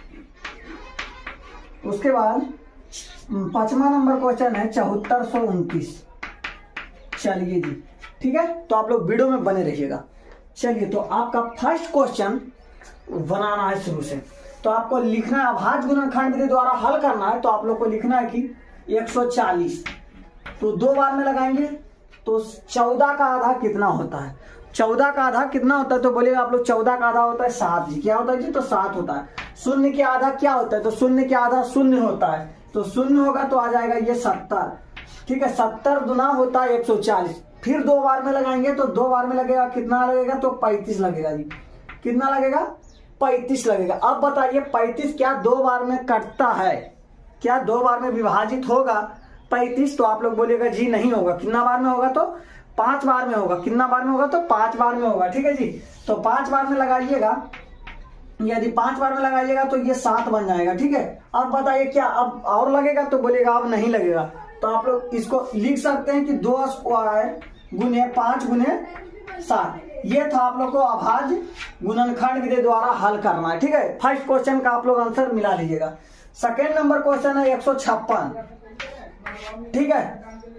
उसके बाद 5वां नंबर क्वेश्चन है 7429। चलिए जी ठीक है, तो आप लोग वीडियो में बने रहिएगा। चलिए तो आपका फर्स्ट क्वेश्चन बनाना है शुरू से। तो आपको लिखना है अभाज्य गुणनखंड विधि द्वारा हल करना है। तो आप लोग को लिखना है कि 140 तो 2 बार में लगाएंगे तो 14 का आधा कितना होता है? 14 का आधा कितना होता है? तो बोलिएगा आप लोग 14 का आधा होता है 7 जी। क्या होता है जी? तो 7 होता है। शून्य के आधा क्या होता है? तो शून्य के आधा शून्य होता है। तो शून्य होगा तो आ जाएगा ये 70। ठीक है, 70 गुना होता है 140। फिर 2 बार में लगाएंगे तो 2 बार में लगेगा कितना लगेगा? तो 35 लगेगा जी। कितना लगेगा? 35 लगेगा। अब बताइए 35 क्या 2 बार में कटता है? क्या 2 बार में विभाजित होगा 35? तो आप लोग बोलिएगा जी नहीं होगा। कितना बार में होगा? तो 5 बार में होगा। कितना बार में होगा? तो 5 बार में होगा। ठीक है जी, तो 5 बार में लगाइएगा यदि 5 बार में लगाइएगा तो ये 7 बन जाएगा। ठीक है, अब बताइए क्या अब और लगेगा, तो बोलेगा अब नहीं लगेगा। तो आप लोग इसको लिख सकते हैं कि 2 स्क्वायर गुने 5 गुने 7। ये था आप लोग को अभाज्य गुणनखंड विधि द्वारा हल करना है। ठीक है, फर्स्ट क्वेश्चन का आप लोग आंसर मिला लीजिएगा। सेकेंड नंबर क्वेश्चन है 156। ठीक है,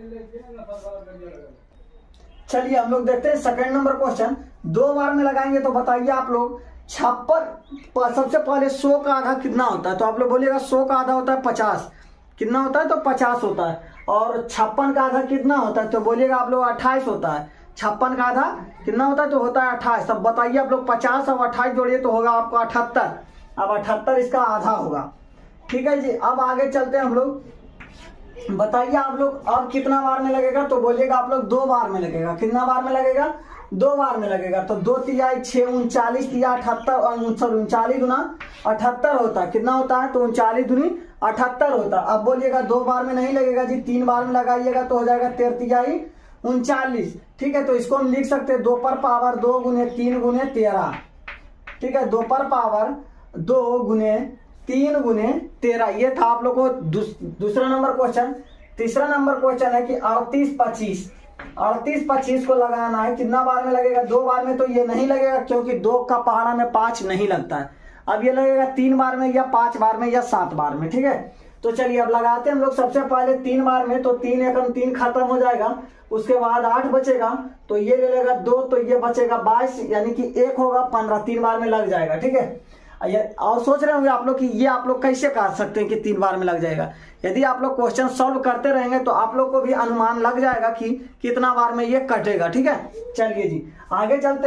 चलिए हम लोग देखते हैं सेकेंड नंबर क्वेश्चन। 2 बार में लगाएंगे तो बताइए आप लोग 56। सबसे पहले 100 का आधा कितना होता है, तो आप लोग बोलिएगा 100 का आधा होता है 50। कितना होता है, तो 50 होता है। और 56 का आधा कितना होता है, तो बोलिएगा आप लोग 28 होता है। 56 का आधा कितना होता है, तो होता है 28। तब बताइए आप लोग 50 और 28 जोड़िए तो होगा आपको 78। अब 78 इसका आधा होगा। ठीक है जी, अब आगे चलते हैं हम लोग। बताइए आप लोग अब कितना बार में लगेगा, तो बोलिएगा आप लोग 2 बार में लगेगा। कितना बार में लगेगा, 2 बार में लगेगा। तो 2 तिया 6, 39 तिया 78 और 39 गुना 78 होता है। कितना होता है, तो 39 दूनी 78 होता है। अब बोलिएगा 2 बार में नहीं लगेगा जी, 3 बार में लगाइएगा तो हो जाएगा 13 तिया 39। ठीक है, तो इसको हम लिख सकते हैं 2 पर पावर 2 गुने 3 गुने 13। ठीक है, 2 पर पावर 2 गुने 3 गुने 13। ये था आप लोग को दूसरा नंबर क्वेश्चन। तीसरा नंबर क्वेश्चन है कि 38 25 को लगाना है। कितना बार में लगेगा, 2 बार में तो ये नहीं लगेगा क्योंकि 2 का पहाड़ा में 5 नहीं लगता है। अब ये लगेगा 3 बार में या 5 बार में या 7 बार में। ठीक है, तो चलिए अब लगाते हैं हम लोग सबसे पहले 3 बार में। तो 3 एकम 3 खत्म हो जाएगा, उसके बाद 8 बचेगा, तो ये ले लेगा 2, तो ये बचेगा 22, यानी कि 1 होगा 15। 3 बार में लग जाएगा। ठीक है, और सोच रहे होंगे आप लोग कि ये आप लोग कैसे कर सकते हैं कि 3 बार में लग जाएगा। यदि आप लोग क्वेश्चन सॉल्व करते रहेंगे तो आप लोग को भी अनुमान लग जाएगा कि कितना बार में ये कटेगा। ठीक है, चलिए जी आगे चलते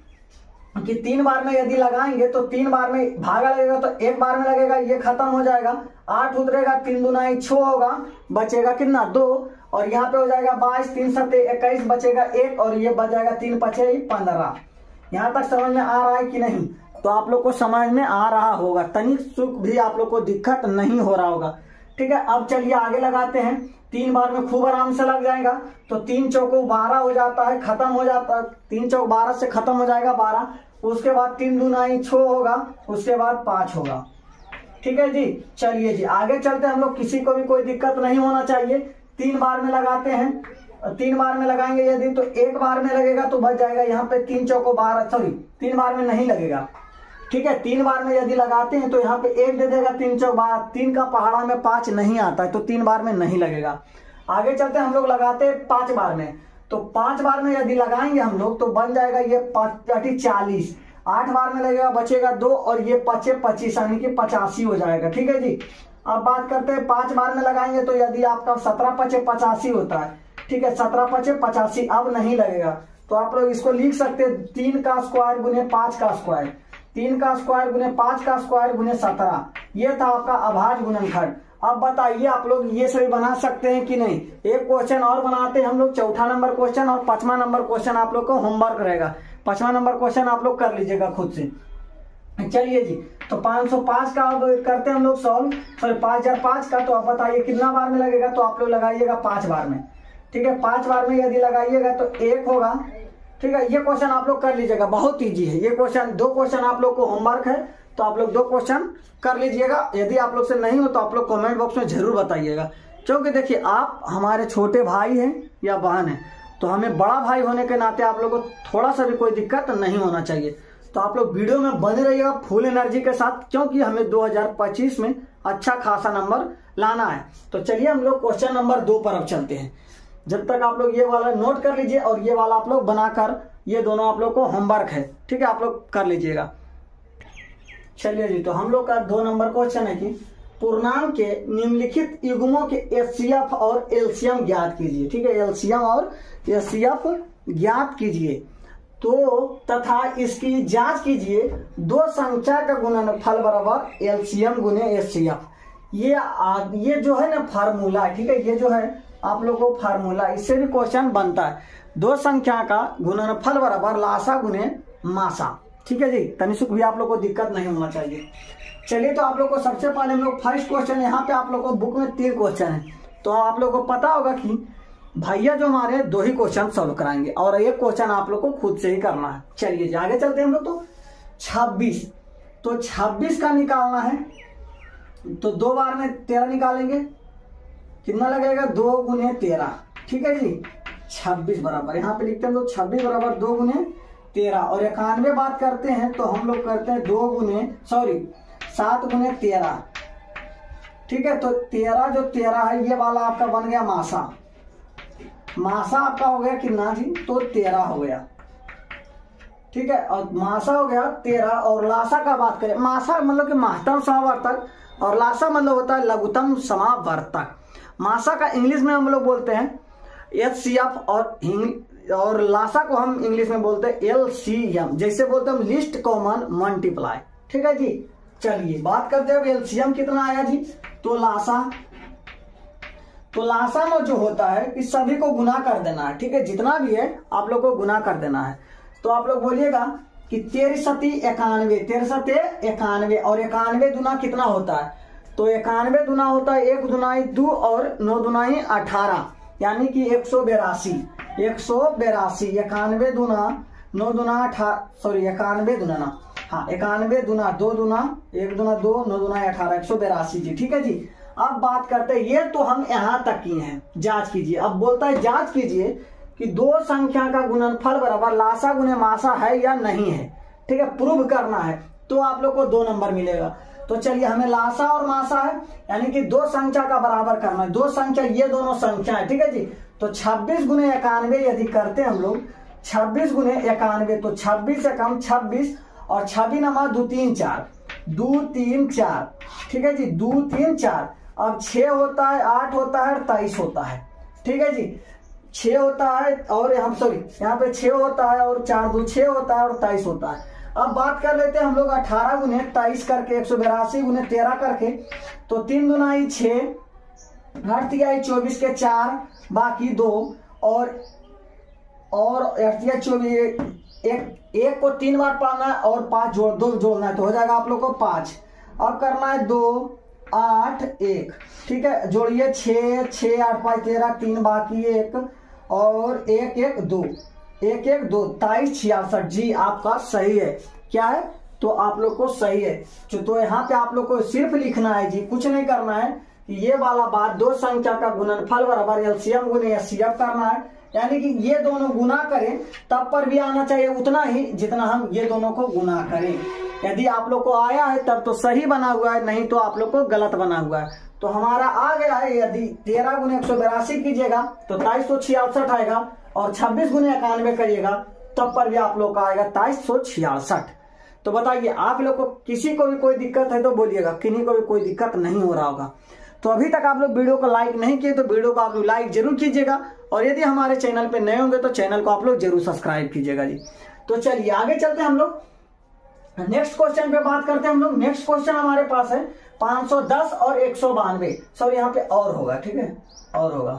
हैं कि 3 बार में यदि लगाएंगे तो 3 बार में भागा लगेगा तो 1 बार में लगेगा, ये खत्म हो जाएगा। 8 उतरेगा, 3 दूना 6 होगा, बचेगा कितना 2, और यहाँ पे हो जाएगा 22, 3 सत्ते 21, बचेगा 1, और ये बच जाएगा 3 पचे 15। यहाँ तक समझ में आ रहा है कि नहीं, तो आप लोग को समझ में आ रहा होगा, तनिक सुख भी आप लोग को दिक्कत नहीं हो रहा होगा। ठीक है, अब चलिए आगे लगाते हैं। 3 बार में खूब आराम से लग जाएगा। तो 3 चौको 12 हो जाता है, खत्म हो जाता है। 3 चौक 12 से खत्म हो जाएगा 12। उसके बाद 3 दूना 6 होगा, उसके बाद 5 होगा। ठीक है जी, चलिए जी आगे चलते हैं हम लोग। किसी को भी कोई दिक्कत नहीं होना चाहिए। 3 बार में लगाते हैं। 3 बार में लगाएंगे यदि तो 1 बार में लगेगा तो बच जाएगा यहाँ पे 3 चौको 12, सॉरी 3 बार में नहीं लगेगा। ठीक है, 3 बार में यदि लगाते हैं तो यहाँ पे 1 दे देगा, 3 चौक 12। 3 का पहाड़ा में 5 नहीं आता है, तो 3 बार में नहीं लगेगा। आगे चलते हैं हम लोग लगाते हैं 5 बार में। तो 5 बार में यदि लगाएंगे हम लोग तो बन जाएगा ये 5 40। 8 बार में लगेगा, बचेगा 2, और ये 5 25 यानी कि 85 हो जाएगा। ठीक है जी, अब बात करते हैं 5 बार में लगाएंगे तो यदि आपका 17 5 85 होता है। ठीक है, 17 5 85 अब नहीं लगेगा, तो आप लोग इसको लिख सकते हैं 3 का स्क्वायर गुने 5 का स्क्वायर। 3 का स्क्वायर गुने 5 का स्क्वायर गुने 17। ये था आपका अभाज्य गुणनखंड। अब बताइए आप लोग ये सभी बना सकते हैं कि नहीं। एक क्वेश्चन और बनाते हैं हम लोग, चौथा नंबर क्वेश्चन, और 5वां नंबर क्वेश्चन आप लोग को होमवर्क रहेगा। 5वां नंबर क्वेश्चन आप लोग कर लीजिएगा खुद से। चलिए जी, तो 505 का अब करते हैं हम लोग सॉल्व, सॉरी 5005 का। तो आप बताइए कितना बार में लगेगा, तो आप लोग लगाइएगा 5 बार में। ठीक है, 5 बार में यदि लगाइएगा तो 1 होगा। ठीक है, ये क्वेश्चन आप लोग कर लीजिएगा, बहुत इजी है ये क्वेश्चन। 2 क्वेश्चन आप लोग को होमवर्क है, तो आप लोग 2 क्वेश्चन कर लीजिएगा। यदि आप लोग से नहीं हो तो आप लोग कमेंट बॉक्स में जरूर बताइएगा, क्योंकि देखिए आप हमारे छोटे भाई हैं या बहन हैं, तो हमें बड़ा भाई होने के नाते आप लोग को थोड़ा सा भी कोई दिक्कत नहीं होना चाहिए। तो आप लोग वीडियो में बने रहिएगा फुल एनर्जी के साथ, क्योंकि हमें 2025 में अच्छा खासा नंबर लाना है। तो चलिए हम लोग क्वेश्चन नंबर 2 पर अब चलते हैं। जब तक आप लोग ये वाला नोट कर लीजिए और ये वाला आप लोग बनाकर, ये दोनों आप लोग को होमवर्क है। ठीक है, आप लोग कर लीजिएगा। चलिए जी, तो हम लोग का 2 नंबर क्वेश्चन है कि पूर्णांक के निम्नलिखित युग्मों के एचसीएफ और एलसीएम ज्ञात कीजिए। ठीक है, एलसीएम और एचसीएफ ज्ञात कीजिए, तो तथा इसकी जांच कीजिए 2 संख्या का गुणनफल बराबर एलसीएम गुने एचसीएफ। ये जो है ना फार्मूला, ठीक है, ये जो है आप लोगों को फार्मूला, इससे भी क्वेश्चन बनता है। 2 संख्या का गुणनफल बराबर लासा गुने मासा। ठीक है जी, तनिक भी आप लोग को दिक्कत नहीं होना चाहिए। चलिए, तो आप लोग को सबसे पहले हम लोग फर्स्ट क्वेश्चन, यहाँ पे आप लोग को बुक में 3 क्वेश्चन है, तो आप लोग को पता होगा कि भैया जो हमारे 2 ही क्वेश्चन सॉल्व कराएंगे और एक क्वेश्चन आप लोग को खुद से ही करना है। चलिए जी आगे चलते हैं हम लोग। तो तो 26 का निकालना है तो 2 बार में 13 निकालेंगे, कितना लगेगा 2 गुने 13, ठीक है जी। 26 बराबर, यहाँ पे लिखते हैं तो 26 बराबर 2 गुने 13। और 91 बात करते हैं तो हम लोग करते हैं 7 गुने 13, ठीक है। तो 13 जो 13 है ये वाला आपका बन गया मासा, मासा आपका हो गया कितना जी, तो 13 हो गया, ठीक है। और मासा हो गया 13। और लासा का बात करें, मासा मतलब कि महत्तम समावर्तक और लासा मतलब होता है लघुत्तम समावर्तक। मासा का इंग्लिश में हम लोग बोलते हैं HCF और लासा को हम इंग्लिश में बोलते हैं LCM, जैसे बोलते हैं लिस्ट कॉमन मल्टीप्लाई, ठीक है जी। चलिए बात करते हैं LCM कितना आया जी। तो लासा में जो होता है कि सभी को गुना कर देना है, ठीक है, जितना भी है आप लोग को गुना कर देना है। तो आप लोग बोलिएगा कि 93 और 91 दुना कितना होता है। तो 91 दुना होता है 1 दुनाई 2 और 9 दुनाई 18, यानी कि 182। 91 दुना 9 दुना 18, सॉरी 91 दुना ना, हाँ 91 दुना 2 दुना 1 दुना 2 9 दुना 18, 182 जी, ठीक है जी। अब बात करते हैं, ये तो हम यहां तक किए हैं, जांच कीजिए। अब बोलता है जांच कीजिए कि 2 संख्या का गुणनफल बराबर लासा गुने मासा है या नहीं है, ठीक है, प्रूव करना है। तो आप लोग को 2 नंबर मिलेगा। तो चलिए हमें लासा और मासा है, यानी कि 2 संख्या का बराबर करना है। 2 संख्या ये दोनों संख्या है, ठीक है जी। तो 26 गुने 91 यदि करते हैं हम लोग, 26 गुने 91, तो 26 से कम 26 और 26 नमा 2 3 4, 2 3 4, ठीक है जी, 2 3 4। अब 6 होता है, 8 होता है, 23 होता है, ठीक है जी। 6 होता है और हम सॉरी यहाँ पे 6 होता है और 4 2 6 होता है और 23 होता है। अब बात कर लेते हैं हम लोग 18 गुने 23 करके, 182 गुने 13 करके। तो 3 दुनाई 6, 8 तिहाई 24 के 4, बाकी 2 और 8 तिहाई 24, एक को 3 बार पढ़ना है और 5 जोड़ना है, तो हो जाएगा आप लोग को 5। अब करना है 2 8 1, ठीक है, जोड़िए 6 6 8 5 13, 3 बाकी 1 और 1 1 2, 1 1 2, 23 66 जी, आपका सही है। क्या है, तो आप लोग को सही है। तो यहाँ पे आप लोग को सिर्फ लिखना है जी, कुछ नहीं करना है। ये वाला बात 2 संख्या का गुणनफल बराबर LCM गुने HCF करना है, यानी कि ये दोनों गुना करें तब पर भी आना चाहिए उतना ही जितना हम ये दोनों को गुना करें। यदि आप लोग को आया है तब तो सही बना हुआ है, नहीं तो आप लोग को गलत बना हुआ है। तो हमारा आ गया है, यदि 13 गुने 182 कीजिएगा तो 2366 आएगा, और 26 गुने 91 करिएगा तब पर भी आप लोग का आएगा 2366। तो बताइए आप लोग को किसी को भी कोई दिक्कत है तो बोलिएगा, किन्हीं को भी कोई दिक्कत नहीं हो रहा होगा। तो अभी तक आप लोग वीडियो को लाइक नहीं किए तो वीडियो को आप लोग लाइक जरूर कीजिएगा, और यदि हमारे चैनल पे नए होंगे तो चैनल को आप लोग जरूर सब्सक्राइब कीजिएगा जी। तो चलिए आगे चलते हैं हम लोग, नेक्स्ट क्वेश्चन पे बात करते हैं हम लोग। नेक्स्ट क्वेश्चन हमारे पास है 510 और 192, सॉरी यहाँ पे और होगा, ठीक है, और होगा।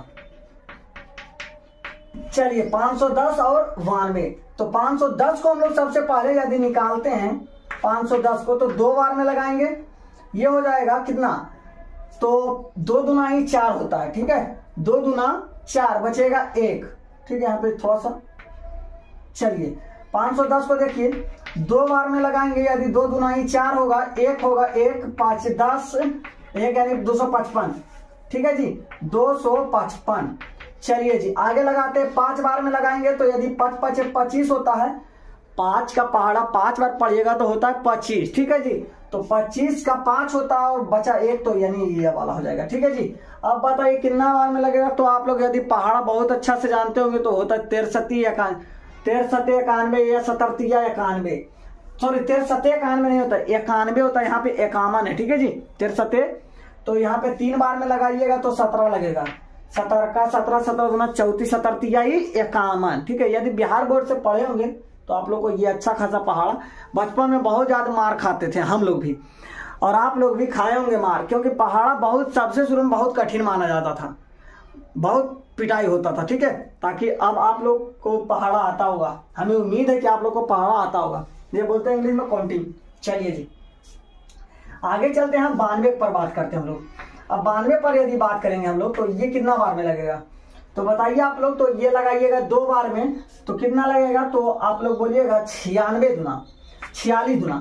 चलिए 510 और 92, तो 510 को हम लोग सबसे पहले यदि निकालते हैं 510 को तो 2 बार में लगाएंगे, ये हो जाएगा कितना, तो 2 दुना ही 4 होता है, ठीक है, 2 दुना 4 बचेगा 1, ठीक है, यहाँ पे थोड़ा सा। चलिए 510 को देखिए 2 बार में लगाएंगे, यदि 2 दुना ही 4 होगा, 1 होगा 1 5 10 1 यानी 255, ठीक है जी, 255। चलिए जी आगे लगाते हैं, 5 बार में लगाएंगे तो यदि 5 5 25 होता है, 5 का पहाड़ा 5 बार पढ़िएगा तो होता है 25, ठीक है जी। तो 25 का 5 होता है और बचा 1, तो यानी ये वाला हो जाएगा, ठीक है जी। अब बताइए कितना बार में लगेगा, तो आप लोग यदि पहाड़ा बहुत अच्छा से जानते होंगे तो होता है 63 91 या 77 या 91, सॉरी 63 91 नहीं होता, 91 होता है, यहाँ पे 51 है, ठीक है जी, 63। तो यहाँ पे 3 बार में लगाइएगा तो 17 लगेगा, 17 का 17 17 गुना 34 77 या 51, ठीक है। यदि बिहार बोर्ड से पढ़े होंगे तो आप लोग को ये अच्छा खासा पहाड़ा, बचपन में बहुत ज्यादा मार खाते थे हम लोग भी, और आप लोग भी खाए होंगे मार, क्योंकि पहाड़ा बहुत सबसे शुरू में बहुत कठिन माना जाता था, बहुत पिटाई होता था, ठीक है। ताकि अब आप लोग को पहाड़ा आता होगा, हमें उम्मीद है कि आप लोग को पहाड़ा आता होगा, ये बोलते हैं इंग्लिश में काउंटिंग। चलिए जी आगे चलते हैं, 92 पर बात करते हैं हम लोग। अब 92 पर यदि बात करेंगे हम लोग तो ये कितना बार में लगेगा, तो बताइए आप लोग। तो ये लगाइएगा 2 बार में तो कितना लगेगा, तो आप लोग बोलिएगा 96 दुना 46 दुना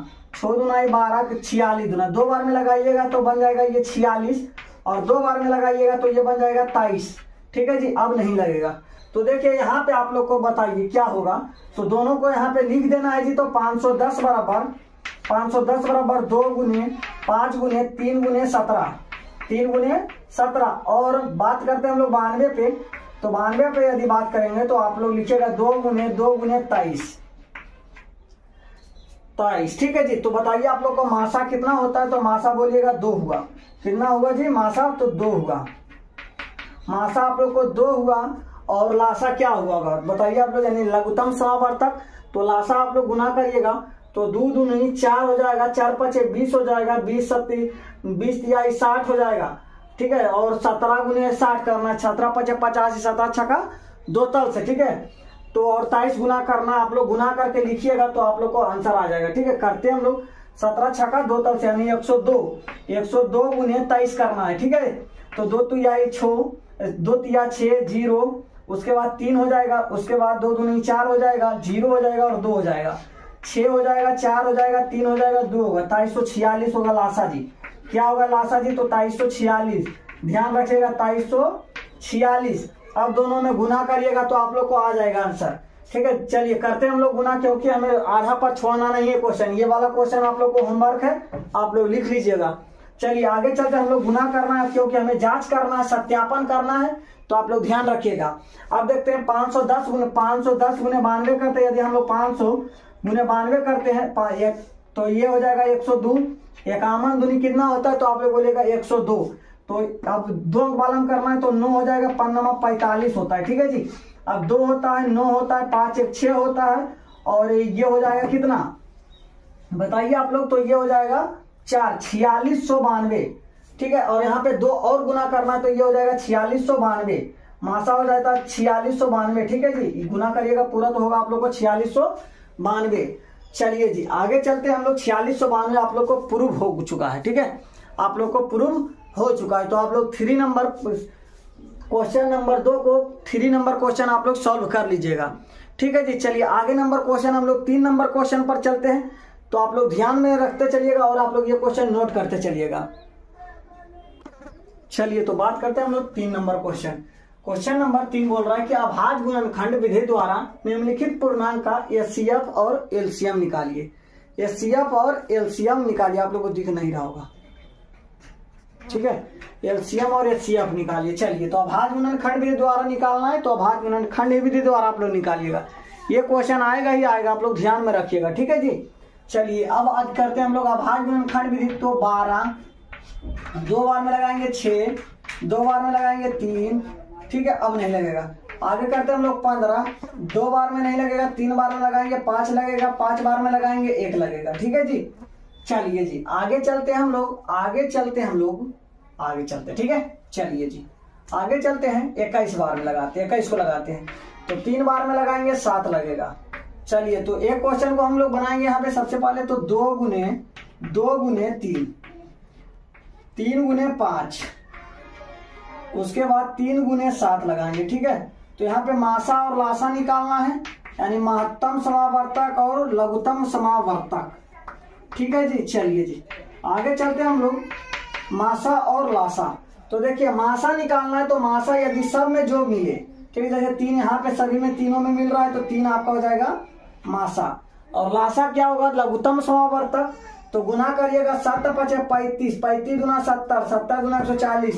6 दुनाई 12 46 दुना, 2 बार में लगाइएगा तो बन जाएगा ये 46 और 2 बार में लगाइएगा तो ये बन जाएगा 23। ठीक है जी, अब नहीं लगेगा। तो देखिए यहाँ पे आप लोग को बताइए क्या होगा। तो दोनों को यहाँ पे लिख देना है जी। तो 510 बराबर 2 गुने 5 गुने 3 गुने 17, 3 गुने 17। और बात करते हैं हम लोग 92 पे। तो 92 पे यदि बात करेंगे तो आप लोग लिखिएगा 2 गुने 23। ठीक है जी। तो बताइए आप लोग को मासा कितना होता है। तो मासा बोलिएगा 2 हुआ। कितना हुआ जी मासा? तो 2 हुआ। मासा आप लोग को 2 हुआ। और लासा क्या हुआ बताइए आप लोग, यानी लघुत्तम समावर्तक। तो लासा आप लोग गुना करिएगा तो 2 दूनी 4 हो जाएगा, 4 पचे 20 हो जाएगा, 20 तिहाई 60 हो जाएगा। ठीक है, और 17 गुने 60 करना, 17 पचे 85, 17 छका 2 तल से। ठीक है, तो और 23 गुना करना, आप लोग गुना करके लिखिएगा तो आप लोग को आंसर आ जाएगा। ठीक है, करते हैं हम लोग 17 छका 2 तल से यानी 102 गुने 23 करना है। ठीक है, तो 2 तिहाई 6, 2 तिया 6 0, उसके बाद 3 हो जाएगा, उसके बाद 2 दूनी 4 हो जाएगा, 0 हो जाएगा और 2 हो जाएगा, 6 हो जाएगा, 4 हो जाएगा, 3 हो जाएगा, 2 होगा, 2346 होगा लासा जी। क्या होगा लासा जी? तो 2346। ध्यान रखिएगा 2346। अब दोनों में गुना करिएगा तो आप लोग को आ जाएगा आंसर। ठीक है, चलिए करते हैं हम लोग गुना, क्योंकि हमें आधा पर छोड़ना नहीं है क्वेश्चन। ये वाला क्वेश्चन आप लोग को होमवर्क है, आप लोग लिख लीजिएगा। चलिए आगे चलते हम लोग गुना करना है, क्योंकि हमें जांच करना है, सत्यापन करना है, तो आप लोग ध्यान रखिएगा। अब देखते हैं 510 गुने 92 करते हैं। यदि हम लोग 500 गुने 92 करते हैं तो ये हो जाएगा 102। 51 दूनी कितना होता है? तो आप लोग बोलेगा 102। तो अब 2 अंक पालन करना है तो 9 हो जाएगा, 5×9 = 45 होता है। ठीक है जी, अब 2 होता है, 9 होता है, 5 1 6 होता है, और ये हो जाएगा कितना बताइए आप लोग? तो ये हो जाएगा 4 4692। ठीक है, और यहाँ पे 2 और गुना करना तो ये हो जाएगा 4692। मासा हो जाता है 4692। ठीक है जी, गुना करिएगा पूरा तो होगा आप लोग को 4692। चलिए जी आगे चलते हैं हम लोग। 4692 आप लोग को प्रूव हो चुका है। ठीक है, आप लोग को प्रूव हो चुका है। तो आप लोग क्वेश्चन नंबर 2 को 3 नंबर क्वेश्चन आप लोग सॉल्व कर लीजिएगा। ठीक है जी, चलिए आगे नंबर क्वेश्चन हम लोग 3 नंबर क्वेश्चन पर चलते हैं। तो आप लोग ध्यान में रखते चलिएगा और आप लोग ये क्वेश्चन नोट करते चलिएगा। चलिए तो बात करते हैं हम लोग 3 नंबर क्वेश्चन। क्वेश्चन नंबर 3 बोल रहा है कि अभाज्य गुणनखंड विधि द्वारा निम्नलिखित पूर्णांक का एचसीएफ और एलसीएम निकालिए। एचसीएफ और एलसीएम निकालिए, आप लोग को दिख नहीं रहा होगा। ठीक है, एलसीएम और एचसीएफ निकालिए। चलिए तो अभाज्य गुणनखंड विधि द्वारा निकालना है, तो अभाज्य गुणनखंड विधि द्वारा आप लोग निकालिएगा। ये क्वेश्चन आएगा ही आएगा, आप लोग ध्यान में रखिएगा। ठीक है जी, चलिए अब आज करते हैं हम लोग अभाज्य गुणनखंड विधि। तो 12 2 बार में लगाएंगे, 6 2 बार में लगाएंगे, 3। ठीक है, अब नहीं लगेगा। आगे करते हैं हम लोग 15 2 बार में नहीं लगेगा, 3 बार में लगाएंगे, 5 लगेगा, 5 बार में लगाएंगे, 1 लगेगा। ठीक है जी, चलिए जी आगे चलते हैं हम लोग, आगे चलते। ठीक है, चलिए जी आगे चलते हैं। 21 बार में लगाते हैं, 21 को लगाते हैं तो 3 बार में लगाएंगे, 7 लगेगा। चलिए तो एक क्वेश्चन को हम लोग बनाएंगे यहाँ पे सबसे पहले। तो 2 गुने 3, 3 गुने 5, उसके बाद 3 गुने 7 लगाएंगे। ठीक है, तो यहाँ पे मासा और लासा निकालना है, यानी महत्तम समावर्तक और लघुत्तम समावर्तक। ठीक है जी, चलिए जी आगे चलते हैं हम लोग। मासा और लासा, तो देखिए मासा निकालना है तो मासा यदि सब में जो मिले, ठीक है, जैसे 3 यहाँ पे सभी में तीनों में मिल रहा है तो 3 आपका हो जाएगा मासा। और लासा क्या होगा? लघुत्तम समावर्तक। तो गुना करिएगा 7 5 35, 35 गुना 70, 70 गुना 140,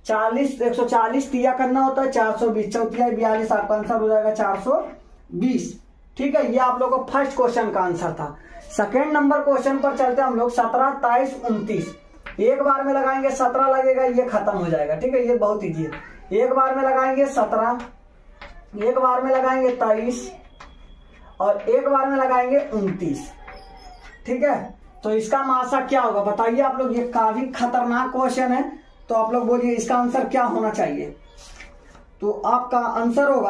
140 तिया करना होता है 420, 4 तिया 42, आपका आंसर हो जाएगा 420। ठीक है, ये आप लोगों को फर्स्ट क्वेश्चन का आंसर था। सेकेंड नंबर क्वेश्चन पर चलते हैं हम लोग। 17 23 29, एक बार में लगाएंगे 17 लगेगा, ये खत्म हो जाएगा। ठीक है, ये बहुत ईजी है। एक बार में लगाएंगे 17, एक बार में लगाएंगे 23 और एक बार में लगाएंगे 29। ठीक है, तो इसका मासा क्या होगा बताइए आप लोग? ये काफी खतरनाक क्वेश्चन है, तो आप लोग बोलिए इसका आंसर क्या होना चाहिए? तो आपका आंसर होगा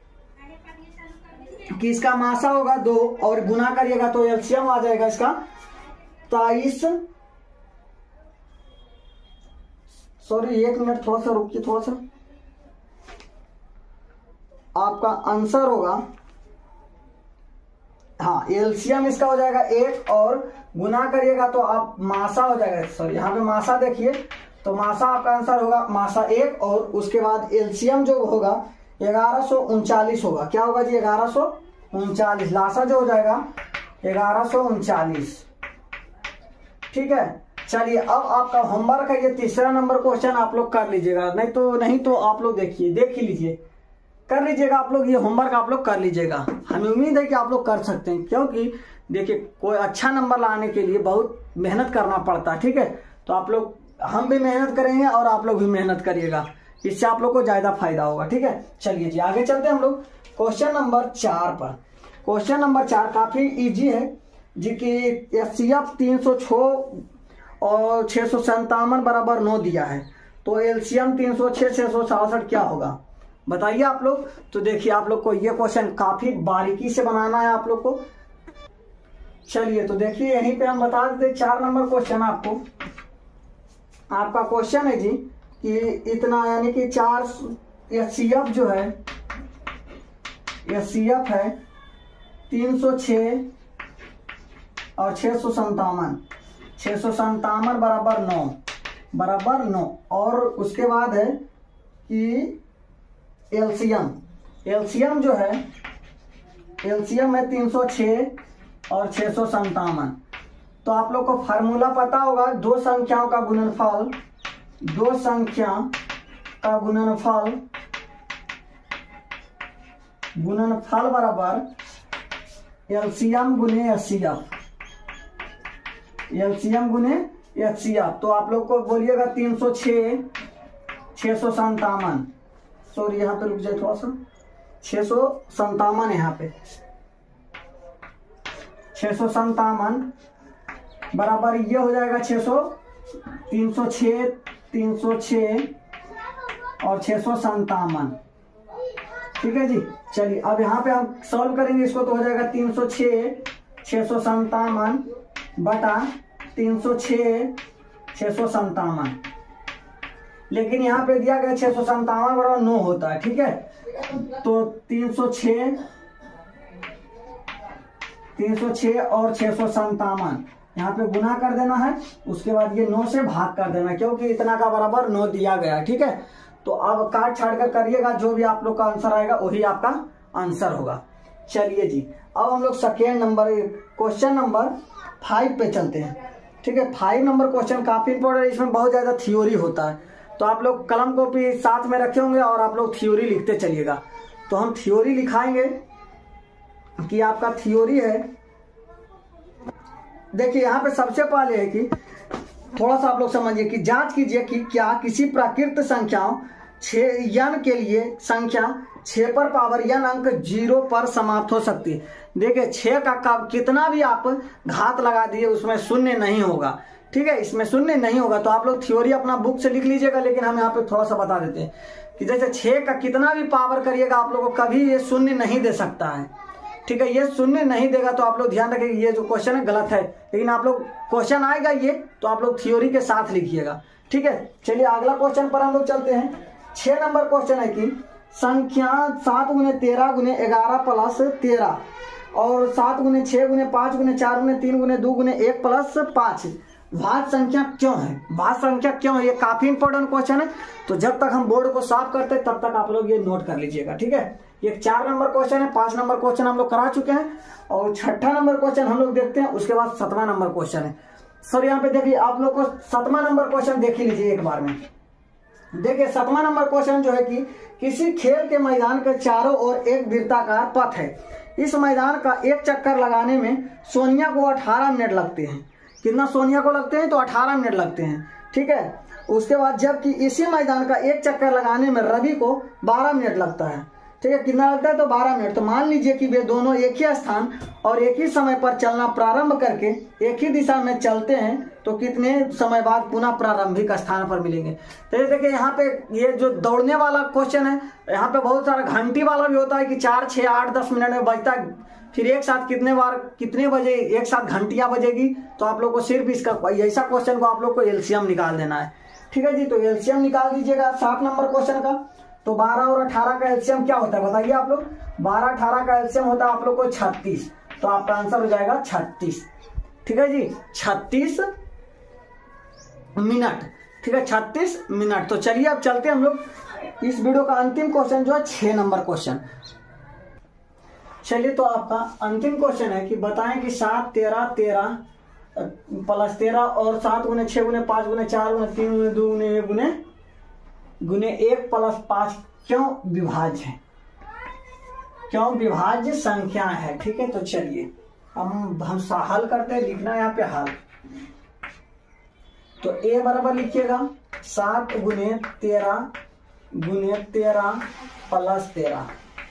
कि इसका मासा होगा 2 और गुना करिएगा तो एलसीएम आ जाएगा इसका 23। सॉरी 1 मिनट, थोड़ा सा रुकिए, थोड़ा सा। आपका आंसर होगा, हाँ हाँ एलसीएम इसका हो जाएगा 1 और गुना करिएगा तो आप मासा हो जाएगा। सॉरी यहाँ पे मासा देखिए, तो मासा आपका आंसर होगा मासा 1 और उसके बाद एलसीएम जो होगा 1139 होगा। क्या होगा जी 1139। लासा जो हो जाएगा 1139। ठीक है, चलिए अब आपका होमवर्क है ये तीसरा नंबर क्वेश्चन आप लोग कर लीजिएगा, नहीं तो आप लोग देखिए देख ही लीजिए, कर लीजिएगा आप लोग, ये होमवर्क आप लोग कर लीजिएगा। हमें उम्मीद है कि आप लोग कर सकते हैं, क्योंकि देखिए कोई अच्छा नंबर लाने के लिए बहुत मेहनत करना पड़ता है। ठीक है, तो आप लोग, हम भी मेहनत करेंगे और आप लोग भी मेहनत करिएगा, इससे आप लोग को ज्यादा फायदा होगा। ठीक है, चलिए जी आगे चलते हैं हम लोग क्वेश्चन नंबर 4 पर। क्वेश्चन नंबर 4 काफी इजी है जी कि एचसीएफ 306 और 657 बराबर 9 दिया है, तो एलसीएम 306 667 क्या होगा बताइए आप लोग। तो देखिए आप लोग को ये क्वेश्चन काफी बारीकी से बनाना है आप लोग को। चलिए तो देखिए यहीं पे हम बता देते 4 नंबर क्वेश्चन आपको। आपका क्वेश्चन है जी कि इतना, यानी कि 4 एचसीएफ जो है, एचसीएफ है 306 और 657 बराबर 9 और उसके बाद है कि एलसीएम जो है, एलसीएम है 306 और 657। तो आप लोग को फार्मूला पता होगा, दो संख्याओं का गुणनफल बराबर एलसीएम गुने एचसीएफ। तो आप लोग को बोलिएगा 306 657, सॉरी यहाँ पे रुक जाए थोड़ा सा, 657 यहाँ पे 657 बराबर ये हो जाएगा 306 और 657। ठीक है जी, चलिए अब यहाँ पे हम सॉल्व करेंगे इसको, तो हो जाएगा 306 657 बटा 306 657। लेकिन यहाँ पे दिया गया 657 बराबर 9 होता है। ठीक है, तो 306 और 657 यहाँ पे गुना कर देना है, उसके बाद ये 9 से भाग कर देना, क्योंकि इतना का बराबर 9 दिया गया है। ठीक है, तो अब काट छाट कर करिएगा, जो भी आप लोग का आंसर आएगा वही आपका आंसर होगा। चलिए जी अब हम लोग सेकेंड नंबर क्वेश्चन नंबर 5 पे चलते हैं। ठीक है, 5 नंबर क्वेश्चन काफी इंपॉर्टेंट है, इसमें बहुत ज्यादा थ्योरी होता है, तो आप लोग कलम कॉपी साथ में रखे होंगे और आप लोग थ्योरी लिखते चलिएगा। तो हम थ्योरी लिखाएंगे कि आपका थ्योरी है, देखिए यहाँ पे सबसे पहले है कि थोड़ा सा आप लोग समझिए कि जांच कीजिए कि क्या किसी प्राकृत संख्याओं 6 के लिए संख्या 6 पर पावर n अंक 0 पर समाप्त हो सकती है। देखिए 6 का कितना भी आप घात लगा दिए उसमें शून्य नहीं होगा। ठीक है, इसमें शून्य नहीं होगा। तो आप लोग थ्योरी अपना बुक से लिख लीजिएगा, लेकिन हम यहाँ पे थोड़ा सा बता देते हैं कि जैसे 6 का कितना भी पावर करिएगा आप लोगों को कभी ये शून्य नहीं दे सकता है। ठीक है, ये शून्य नहीं देगा, तो आप लोग ध्यान रखें ये जो क्वेश्चन है गलत है, लेकिन आप लोग क्वेश्चन आएगा ये, तो आप लोग थ्योरी के साथ लिखिएगा। ठीक है, चलिए अगला क्वेश्चन पर हम लोग चलते हैं। 6 नंबर क्वेश्चन है कि संख्या 7 गुने 13 गुने 11 प्लस 13 और 7 गुने 6 गुने 5 गुने 4 गुने 3 गुने 2 गुने 1 प्लस 5 भाज्य संख्या क्यों है? भाज्य संख्या क्यों है? ये काफी इंपॉर्टेंट क्वेश्चन है, तो जब तक हम बोर्ड को साफ करते हैं तब तक आप लोग ये नोट कर लीजिएगा। ठीक है, ये 4 नंबर क्वेश्चन है, 5 नंबर क्वेश्चन हम लोग करा चुके हैं और 6ठा नंबर क्वेश्चन हम लोग देखते हैं, उसके बाद 7वां नंबर क्वेश्चन है। सर यहाँ पे देखिए आप लोग को 7वां नंबर क्वेश्चन देख ही लीजिए एक बार में। देखिए 7वां नंबर क्वेश्चन जो है कि किसी खेल के मैदान के चारों ओर एक वृत्ताकार पथ है, इस मैदान का एक चक्कर लगाने में सोनिया को 18 मिनट लगते हैं। कितना सोनिया को लगते हैं? तो 18 मिनट लगते हैं। ठीक है, उसके बाद जबकि इसी मैदान का एक चक्कर लगाने में रवि को 12 मिनट लगता है। ठीक है, कितना लगता है? तो 12 मिनट। तो मान लीजिए कि वे दोनों एक ही स्थान और एक ही समय पर चलना प्रारंभ करके एक ही दिशा में चलते हैं, तो कितने समय बाद पुनः प्रारंभिक स्थान पर मिलेंगे। तो ये देखिए यहाँ पे ये जो दौड़ने वाला क्वेश्चन है, यहाँ पे बहुत सारा घंटी वाला भी होता है कि 4, 6, 8, 10 मिनट में बजता है, फिर एक साथ कितने बार कितने बजे एक साथ घंटियां बजेगी। तो आप लोग को सिर्फ इसका ऐसा क्वेश्चन को आप लोग को एलसीएम निकाल देना है। ठीक है जी, तो एलसीएम निकाल दीजिएगा 7 नंबर क्वेश्चन का। तो 12 और 18 का एलसीएम क्या होता है बताइए आप लोग? 12, 18 का एलसीएम होता है आप लोग को 36। तो आपका आंसर हो जाएगा 36। ठीक है जी, 36 मिनट। ठीक है, 36 मिनट। तो चलिए अब चलते हैं हम लोग इस वीडियो का अंतिम क्वेश्चन जो है 6 नंबर क्वेश्चन। चलिए तो आपका अंतिम क्वेश्चन है कि बताएं कि 7 13 13 प्लस 13 और 7 गुने 6 गुने 5 गुने 4 गुने 3 गुने 2 गुने 1 गुने 1 प्लस 5 क्यों विभाज्य है, क्यों विभाज्य संख्या है। ठीक है, तो चलिए हम हल करते हैं। लिखना है यहाँ पे हल। तो ए बराबर लिखिएगा 7 गुने 13 प्लस 13।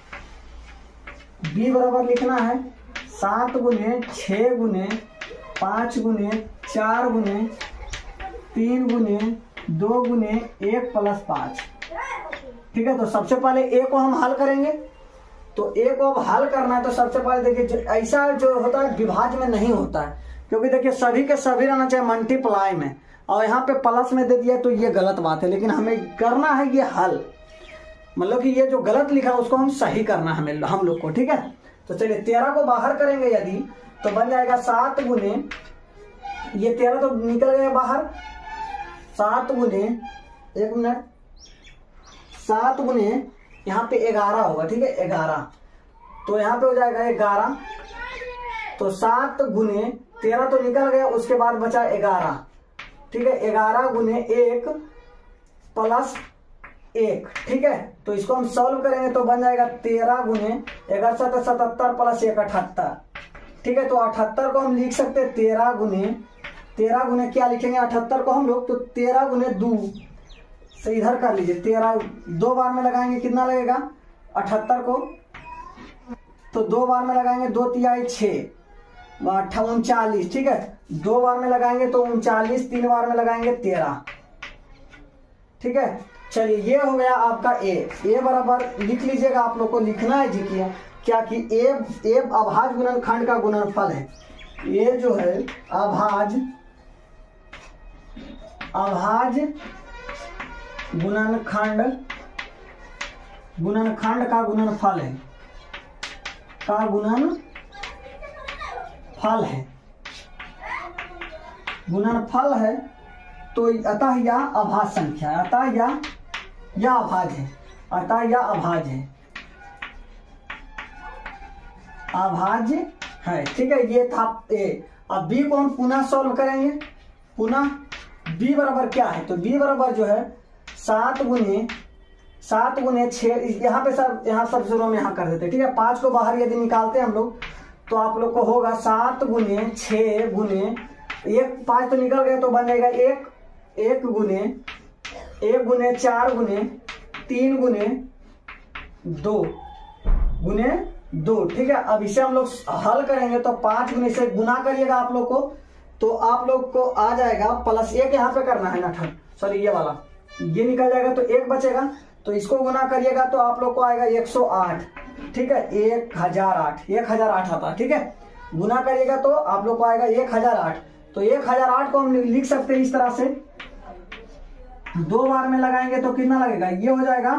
बी बराबर लिखना है 7 गुने 6 गुने 5 गुने 4 गुने 3 गुने 2 गुने 1 प्लस 5। ठीक है, तो सबसे पहले ए को हम हल करेंगे। तो ए को अब हल करना है तो सबसे पहले देखिए ऐसा जो होता है विभाज्य में नहीं होता है, क्योंकि देखिए सभी के सभी रहना चाहिए मल्टीप्लाई में, और यहाँ पे प्लस में दे दिया तो ये गलत बात है। लेकिन हमें करना है ये हल, मतलब कि ये जो गलत लिखा है उसको हम सही करना है हम लोग को। ठीक है, तो चलिए 13 को बाहर करेंगे यदि तो बन जाएगा 7 गुने, ये 13 तो निकल गया बाहर, 7 गुने 1 मिनट 7 गुने यहाँ पे 11 होगा। ठीक है, 11 तो यहाँ पे हो जाएगा 11। तो 7 गुने 13 तो निकल गया, उसके बाद बचा 11। ठीक है, 11 गुने 1 प्लस 1। ठीक है, तो इसको हम सॉल्व करेंगे तो बन जाएगा 13 गुने 11 77 प्लस 1 78। ठीक है, तो 78 को हम लिख सकते हैं 13 गुने क्या लिखेंगे 78 को हम लोग, तो 13 गुने 2 से इधर कर लीजिए। 13 2 बार में लगाएंगे कितना लगेगा 78 को, तो 2 बार में लगाएंगे 2 तिहाई 6 39। ठीक है, 2 बार में लगाएंगे तो 39, 3 बार में लगाएंगे 13। ठीक है, चलिए ये हो गया आपका ए बराबर लिख लीजिएगा, आप लोग को लिखना है जी क्या कि ए अभाज्य गुणनखंड का गुणनफल है। ये जो है अभाज्य गुणनखंड का गुणनफल है, गुणनफल है। तो अतः यह अभाज्य संख्या है, अतः यह अभाज्य है, अभाज्य है। ठीक है, ये था ए। अब बी को हम पुनः सॉल्व करेंगे। पुनः बी बराबर क्या है, तो बी बराबर जो है 7 गुने 6, यहाँ पे सब शुरू में यहाँ कर देते हैं। ठीक है, 5 को बाहर यदि निकालते हैं हम लोग तो आप लोग को होगा 7 गुने 6 गुने 1, 5 तो निकल गया तो बन जाएगा 1 गुने 4 गुने 3 गुने 2। ठीक है, अब इसे हम लोग हल करेंगे तो 5 गुने से गुना करिएगा आप लोग को, तो आप लोग को आ जाएगा प्लस 1 यहाँ पे करना है ना, सॉरी ये वाला, ये निकल जाएगा तो 1 बचेगा, तो इसको गुना करिएगा तो आप लोग को आएगा 108। ठीक है, 1008 आता है। ठीक है, गुना करिएगा तो आप लोग को आएगा 1008। तो 1008 को हम लिख सकते हैं इस तरह से, 2 बार में लगाएंगे तो कितना लगेगा, ये हो जाएगा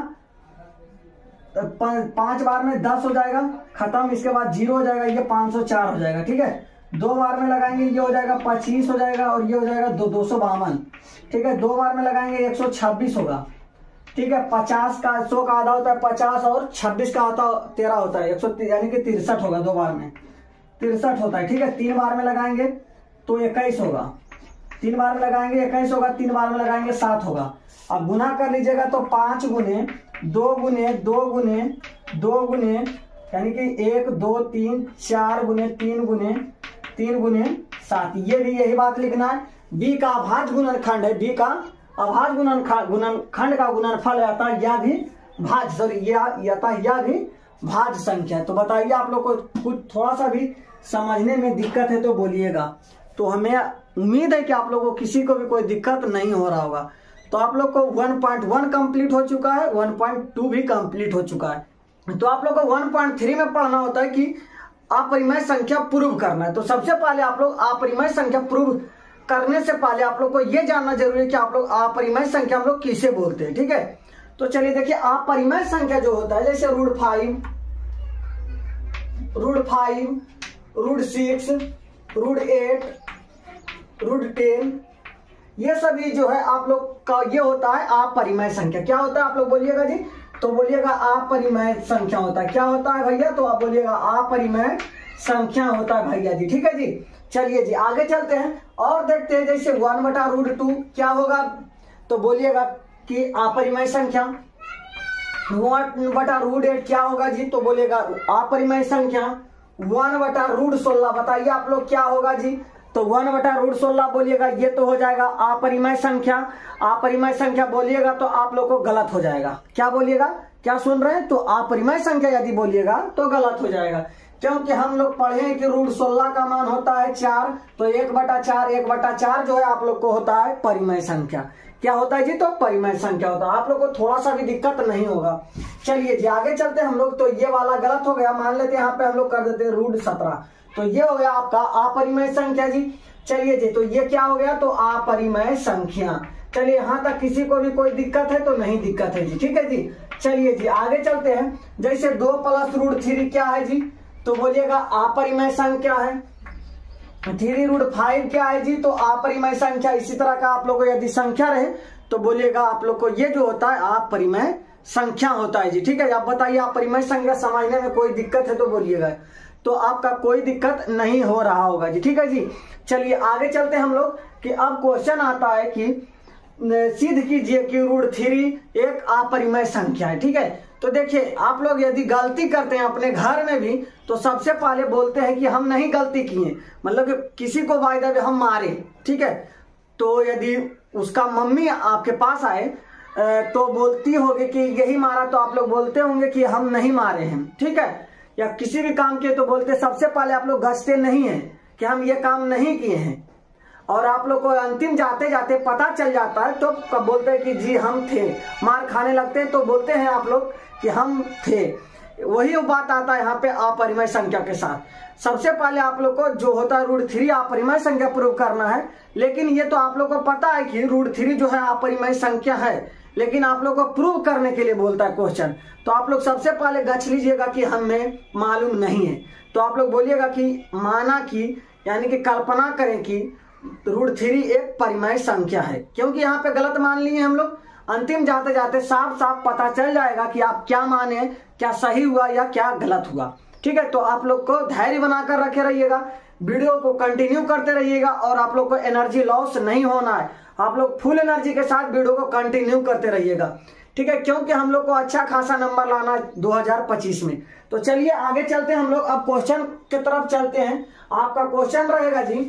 5 बार में 10 हो जाएगा खत्म, इसके बाद 0 हो जाएगा, ये 504 हो जाएगा। ठीक है, 2 बार में लगाएंगे ये हो जाएगा 25 हो जाएगा, और ये हो जाएगा 252। ठीक है, 2 बार में लगाएंगे 126 होगा। ठीक है, 50 का 100 का आधा होता है 50, और 26 का आता 13 होता है 100, यानी कि 63 होगा। 2 बार में 63 होता है। ठीक है, 3 बार में लगाएंगे तो 21 होगा, 3 बार में लगाएंगे 21 होगा, 3 बार में लगाएंगे 7 होगा। अब गुना कर लीजिएगा तो 5 गुने 2 गुने 2 गुने 2 गुने यानी कि 1 2 3 4 गुने 3 गुने 3 गुने 7। ये भी यही बात लिखना है। बी का अभाज्य गुणनखंड है, बी का अभाज्य गुणनखंड का गुणनफल है, अतः यह भी भाज्य, सॉरी यह भी भाज्य संख्या है। तो बताइए आप लोग को कुछ थोड़ा सा भी समझने में दिक्कत है तो बोलिएगा। तो हमें उम्मीद है कि आप लोगों को किसी को भी कोई दिक्कत नहीं हो रहा होगा। तो आप लोग को 1.1 कंप्लीट हो चुका है, 1.2 भी कंप्लीट हो चुका है। तो आप लोग को 1.3 में पढ़ना होता है कि अपरिमेय संख्या प्रूव करना है। तो सबसे पहले आप लोग अपरिमेय संख्या प्रूव करने से पहले आप लोग को यह जानना जरूरी है कि आप लोग अपरिमेय संख्या हम लोग किसे बोलते हैं। ठीक है, तो चलिए देखिए, अपरिमेय संख्या जो होता है जैसे √5 √6, √8, √10, ये सभी जो है आप लोग का ये होता है अपरिमेय संख्या। क्या होता है आप लोग बोलिएगा जी? तो बोलिएगा अपरिमेय संख्या होता है। क्या होता है भैया? तो आप बोलिएगा अपरिमेय संख्या होता है भैया जी। ठीक है जी। चलिए जी आगे चलते हैं और देखते हैं। जैसे 1/√2 क्या होगा? तो बोलिएगा कि अपरिमेय संख्या। 1/√8 क्या होगा जी? तो बोलिएगा अपरिमेय संख्या। 1/√16 बताइए आप लोग क्या होगा जी? तो 1/√16 बोलिएगा, ये तो हो जाएगा अपरिमेय संख्या। अपरिमेय संख्या बोलिएगा तो आप लोग को गलत हो जाएगा। क्या बोलिएगा? क्या सुन रहे हैं? तो अपरिमेय संख्या यदि बोलिएगा तो गलत हो जाएगा, क्योंकि हम लोग पढ़े हैं कि √16 का मान होता है 4, तो 1/4 जो है आप लोग को होता है परिमेय संख्या। क्या होता है जी? तो परिमेय संख्या होता है। आप लोग को थोड़ा सा भी दिक्कत नहीं होगा। चलिए जी आगे चलते हैं हम लोग। तो ये वाला गलत हो गया, मान लेते हैं यहाँ पे हम लोग कर देते हैं √17, तो ये हो गया आपका अपरिमेय संख्या जी। चलिए जी तो ये क्या हो गया? तो अपरिमेय संख्या। चलिए यहाँ तक किसी को भी कोई दिक्कत है? तो नहीं दिक्कत है जी। ठीक है जी। चलिए जी आगे चलते हैं। जैसे 2 + √3 क्या है जी? तो बोलिएगा अपरिमेय संख्या है। 3√5 क्या है जी? तो अपरिमेय संख्या। इसी तरह का आप लोग को यदि संख्या रहे तो बोलिएगा आप लोग को ये जो होता है अपरिमेय संख्या होता है जी। ठीक है। आप बताइए अपरिमेय संख्या समझने में कोई दिक्कत है तो बोलिएगा, तो आपका कोई दिक्कत नहीं हो रहा होगा जी। ठीक है जी। चलिए आगे चलते हैं हम लोग कि अब क्वेश्चन आता है कि सिद्ध कीजिए कि √3 एक अपरिमेय संख्या है। ठीक है। तो देखिए आप लोग यदि गलती करते हैं अपने घर में भी तो सबसे पहले बोलते हैं कि हम नहीं गलती किए, मतलब कि किसी को वायदा भी हम मारे। ठीक है। तो यदि उसका मम्मी आपके पास आए तो बोलती होगी कि यही मारा, तो आप लोग बोलते होंगे कि हम नहीं मारे हैं। ठीक है। या किसी भी काम के तो बोलते सबसे पहले आप लोग गसते नहीं है कि हम ये काम नहीं किए हैं, और आप लोग को अंतिम जाते जाते पता चल जाता है तो कब बोलते हैं कि जी हम थे। मार खाने लगते हैं तो बोलते हैं आप लोग कि हम थे। वही बात आता है यहाँ पे अपरिमेय संख्या के साथ। सबसे पहले आप लोग को जो होता है √3 अपरिमेय संख्या प्रूव करना है, लेकिन ये तो आप लोग को पता है कि √3 जो है अपरिमेय संख्या है, लेकिन आप लोग को प्रूव करने के लिए बोलता है क्वेश्चन। तो आप लोग सबसे पहले गछ लीजिएगा कि हमें मालूम नहीं है, तो आप लोग बोलिएगा कि माना कि यानी कि कल्पना करें कि √3 एक परिमेय संख्या है। क्योंकि यहाँ पे गलत मान लिए हम लोग, अंतिम जाते जाते साफ साफ पता चल जाएगा कि आप क्या माने, क्या सही हुआ या क्या गलत हुआ। ठीक है। तो आप लोग को धैर्य बनाकर रखे रहिएगा, वीडियो को कंटिन्यू करते रहिएगा, और आप लोग को एनर्जी लॉस नहीं होना है। आप लोग फुल एनर्जी के साथ वीडियो को कंटिन्यू करते रहिएगा। ठीक है। क्योंकि हम लोग को अच्छा खासा नंबर लाना है 2025 में। तो चलिए आगे चलते हैं हम लोग, अब क्वेश्चन की तरफ चलते हैं। आपका क्वेश्चन रहेगा जी,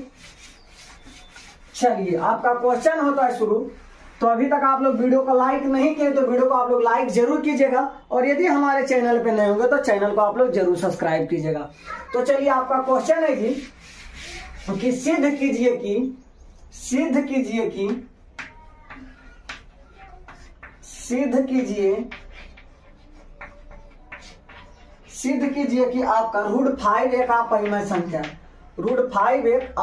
चलिए आपका क्वेश्चन होता है शुरू। तो अभी तक आप लोग वीडियो को लाइक नहीं किए तो वीडियो को आप लोग लाइक जरूर कीजिएगा, और यदि हमारे चैनल पे नए होंगे तो चैनल को आप लोग जरूर सब्सक्राइब कीजिएगा। तो चलिए आपका क्वेश्चन है जी कि सिद्ध कीजिए कि आपका √5 एक अपरिमेय संख्या है। √5 एक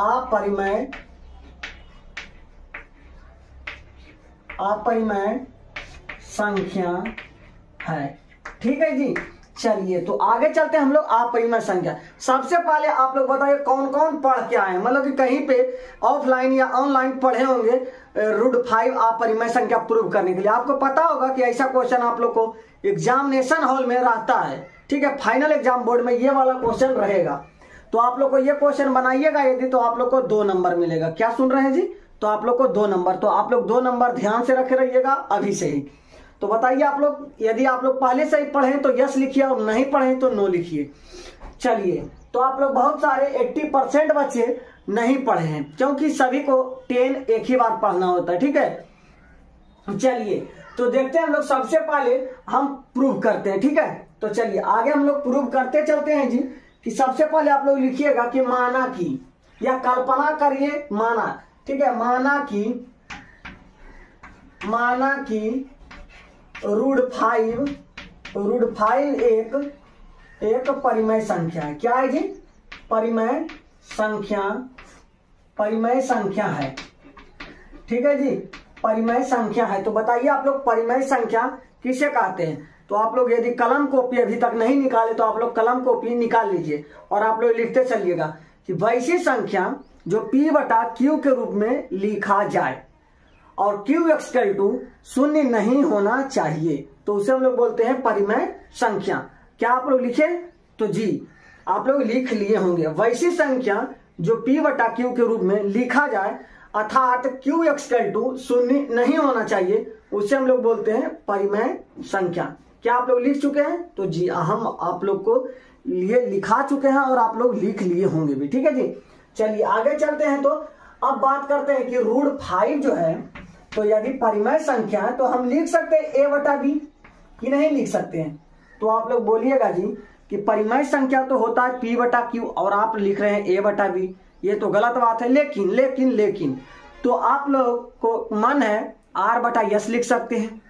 अपरिमेय संख्या है। ठीक है जी। चलिए तो आगे चलते हैं हम लोग अपरिमेय संख्या। सबसे पहले आप लोग बताइए कौन कौन पढ़ के आए हैं, मतलब कि कहीं पे ऑफलाइन या ऑनलाइन पढ़े होंगे √5 अपरिमेय संख्या प्रूव करने के लिए। आपको पता होगा कि ऐसा क्वेश्चन आप लोग को एग्जामिनेशन हॉल में रहता है। ठीक है। फाइनल एग्जाम बोर्ड में ये वाला क्वेश्चन रहेगा, तो आप लोग को ये क्वेश्चन बनाइएगा यदि, तो आप लोग को 2 नंबर मिलेगा। क्या सुन रहे हैं जी? तो आप लोग को 2 नंबर, तो आप लोग 2 नंबर ध्यान से रखे रहिएगा अभी से ही। तो बताइए आप लोग, यदि आप लोग पहले से ही पढ़े तो यस लिखिए, और नहीं पढ़े तो नो लिखिए। चलिए तो आप लोग बहुत सारे 80% बच्चे नहीं पढ़े हैं, क्योंकि सभी को 10 एक ही बार पढ़ना होता है। ठीक है। चलिए तो देखते हैं हम लोग, सबसे पहले हम प्रूव करते हैं। ठीक है। तो चलिए आगे हम लोग प्रूव करते चलते हैं जी, कि सबसे पहले आप लोग लिखिएगा कि माना कि, या कल्पना करिए माना। ठीक है। माना कि √5 एक परिमेय संख्या है। क्या है जी? परिमेय संख्या है। ठीक है जी। परिमेय संख्या है। तो बताइए आप लोग परिमेय संख्या किसे कहते हैं? तो आप लोग यदि कलम कॉपी अभी तक नहीं निकाले तो आप लोग कलम कॉपी निकाल लीजिए और आप लोग लिखते चलिएगा कि वैसी संख्या जो P बटा Q के रूप में लिखा जाए और Q इक्वल टू शून्य नहीं होना चाहिए, तो उसे हम लोग बोलते हैं परिमेय संख्या। क्या आप लोग लिखे? तो जी आप लोग लिख लिए होंगे। वैसी संख्या जो P बटा Q के रूप में लिखा जाए अर्थात Q इक्वल टू शून्य नहीं होना चाहिए, उसे हम लोग बोलते हैं परिमेय संख्या। क्या आप लोग लिख चुके हैं? तो जी हम आप लोग को लिए लिखा चुके हैं और आप लोग लिख लिए होंगे भी। ठीक है जी, चलिए आगे चलते हैं। तो अब बात करते हैं कि √5 जो है तो यदि परिमेय संख्या है तो हम लिख सकते हैं a बटा b कि नहीं लिख सकते हैं? तो आप लोग बोलिएगा जी कि परिमेय संख्या तो होता है P बटा Q और आप लिख रहे हैं a बटा b, ये तो गलत बात है। लेकिन लेकिन लेकिन तो आप लोग को मन है R बटा S लिख सकते हैं,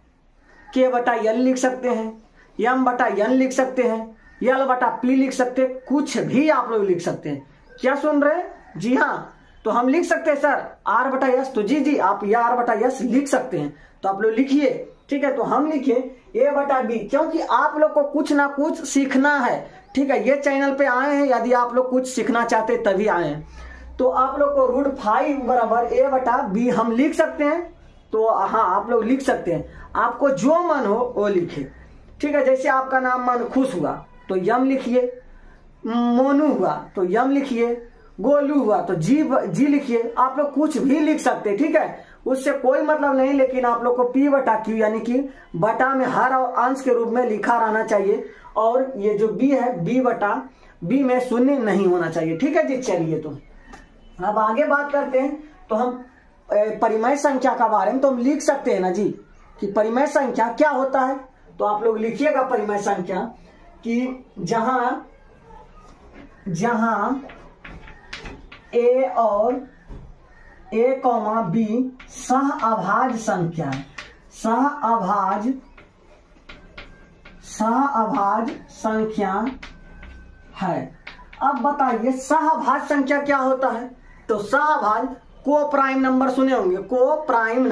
K बटा L लिख सकते हैं, M बटा N लिख सकते हैं, L बटा P लिख सकते हैं, कुछ भी आप लोग लिख सकते हैं। क्या सुन रहे हैं? जी हाँ, तो हम लिख सकते हैं सर R बटा S। तो जी जी आप ये R बटा S लिख सकते हैं, तो आप लोग लिखिए। ठीक है, तो हम लिखे a बटा b, क्योंकि आप लोग को कुछ ना कुछ सीखना है। ठीक है, ये चैनल पे आए हैं यदि आप लोग कुछ सीखना चाहते तभी आए हैं। तो आप लोग को √5 बराबर a बटा b हम लिख सकते हैं। तो हाँ आप लोग लिख सकते हैं, आपको जो मन हो वो लिखे। ठीक है, जैसे आपका नाम मन खुश हुआ तो यम लिखिए, मोनू हुआ तो यम लिखिए, गोलू हुआ तो जी लिखिए। आप लोग कुछ भी लिख सकते हैं। ठीक है, उससे कोई मतलब नहीं, लेकिन आप लोग को P बटा Q यानी कि बटा में हर और अंश के रूप में लिखा रहना चाहिए और ये जो B है B बटा B में शून्य नहीं होना चाहिए। ठीक है जी, चलिए तो अब आगे बात करते हैं। तो हम परिमेय संख्या का बारे में तो हम लिख सकते हैं ना जी कि परिमेय संख्या क्या होता है। तो आप लोग लिखिएगा परिमेय संख्या कि जहां A और A, B सहअभाज्य संख्या है, सहअभाज्य संख्या है। अब बताइए सहअभाज्य संख्या क्या होता है? तो सहअभाज्य को प्राइम नंबर सुने होंगे, को प्राइम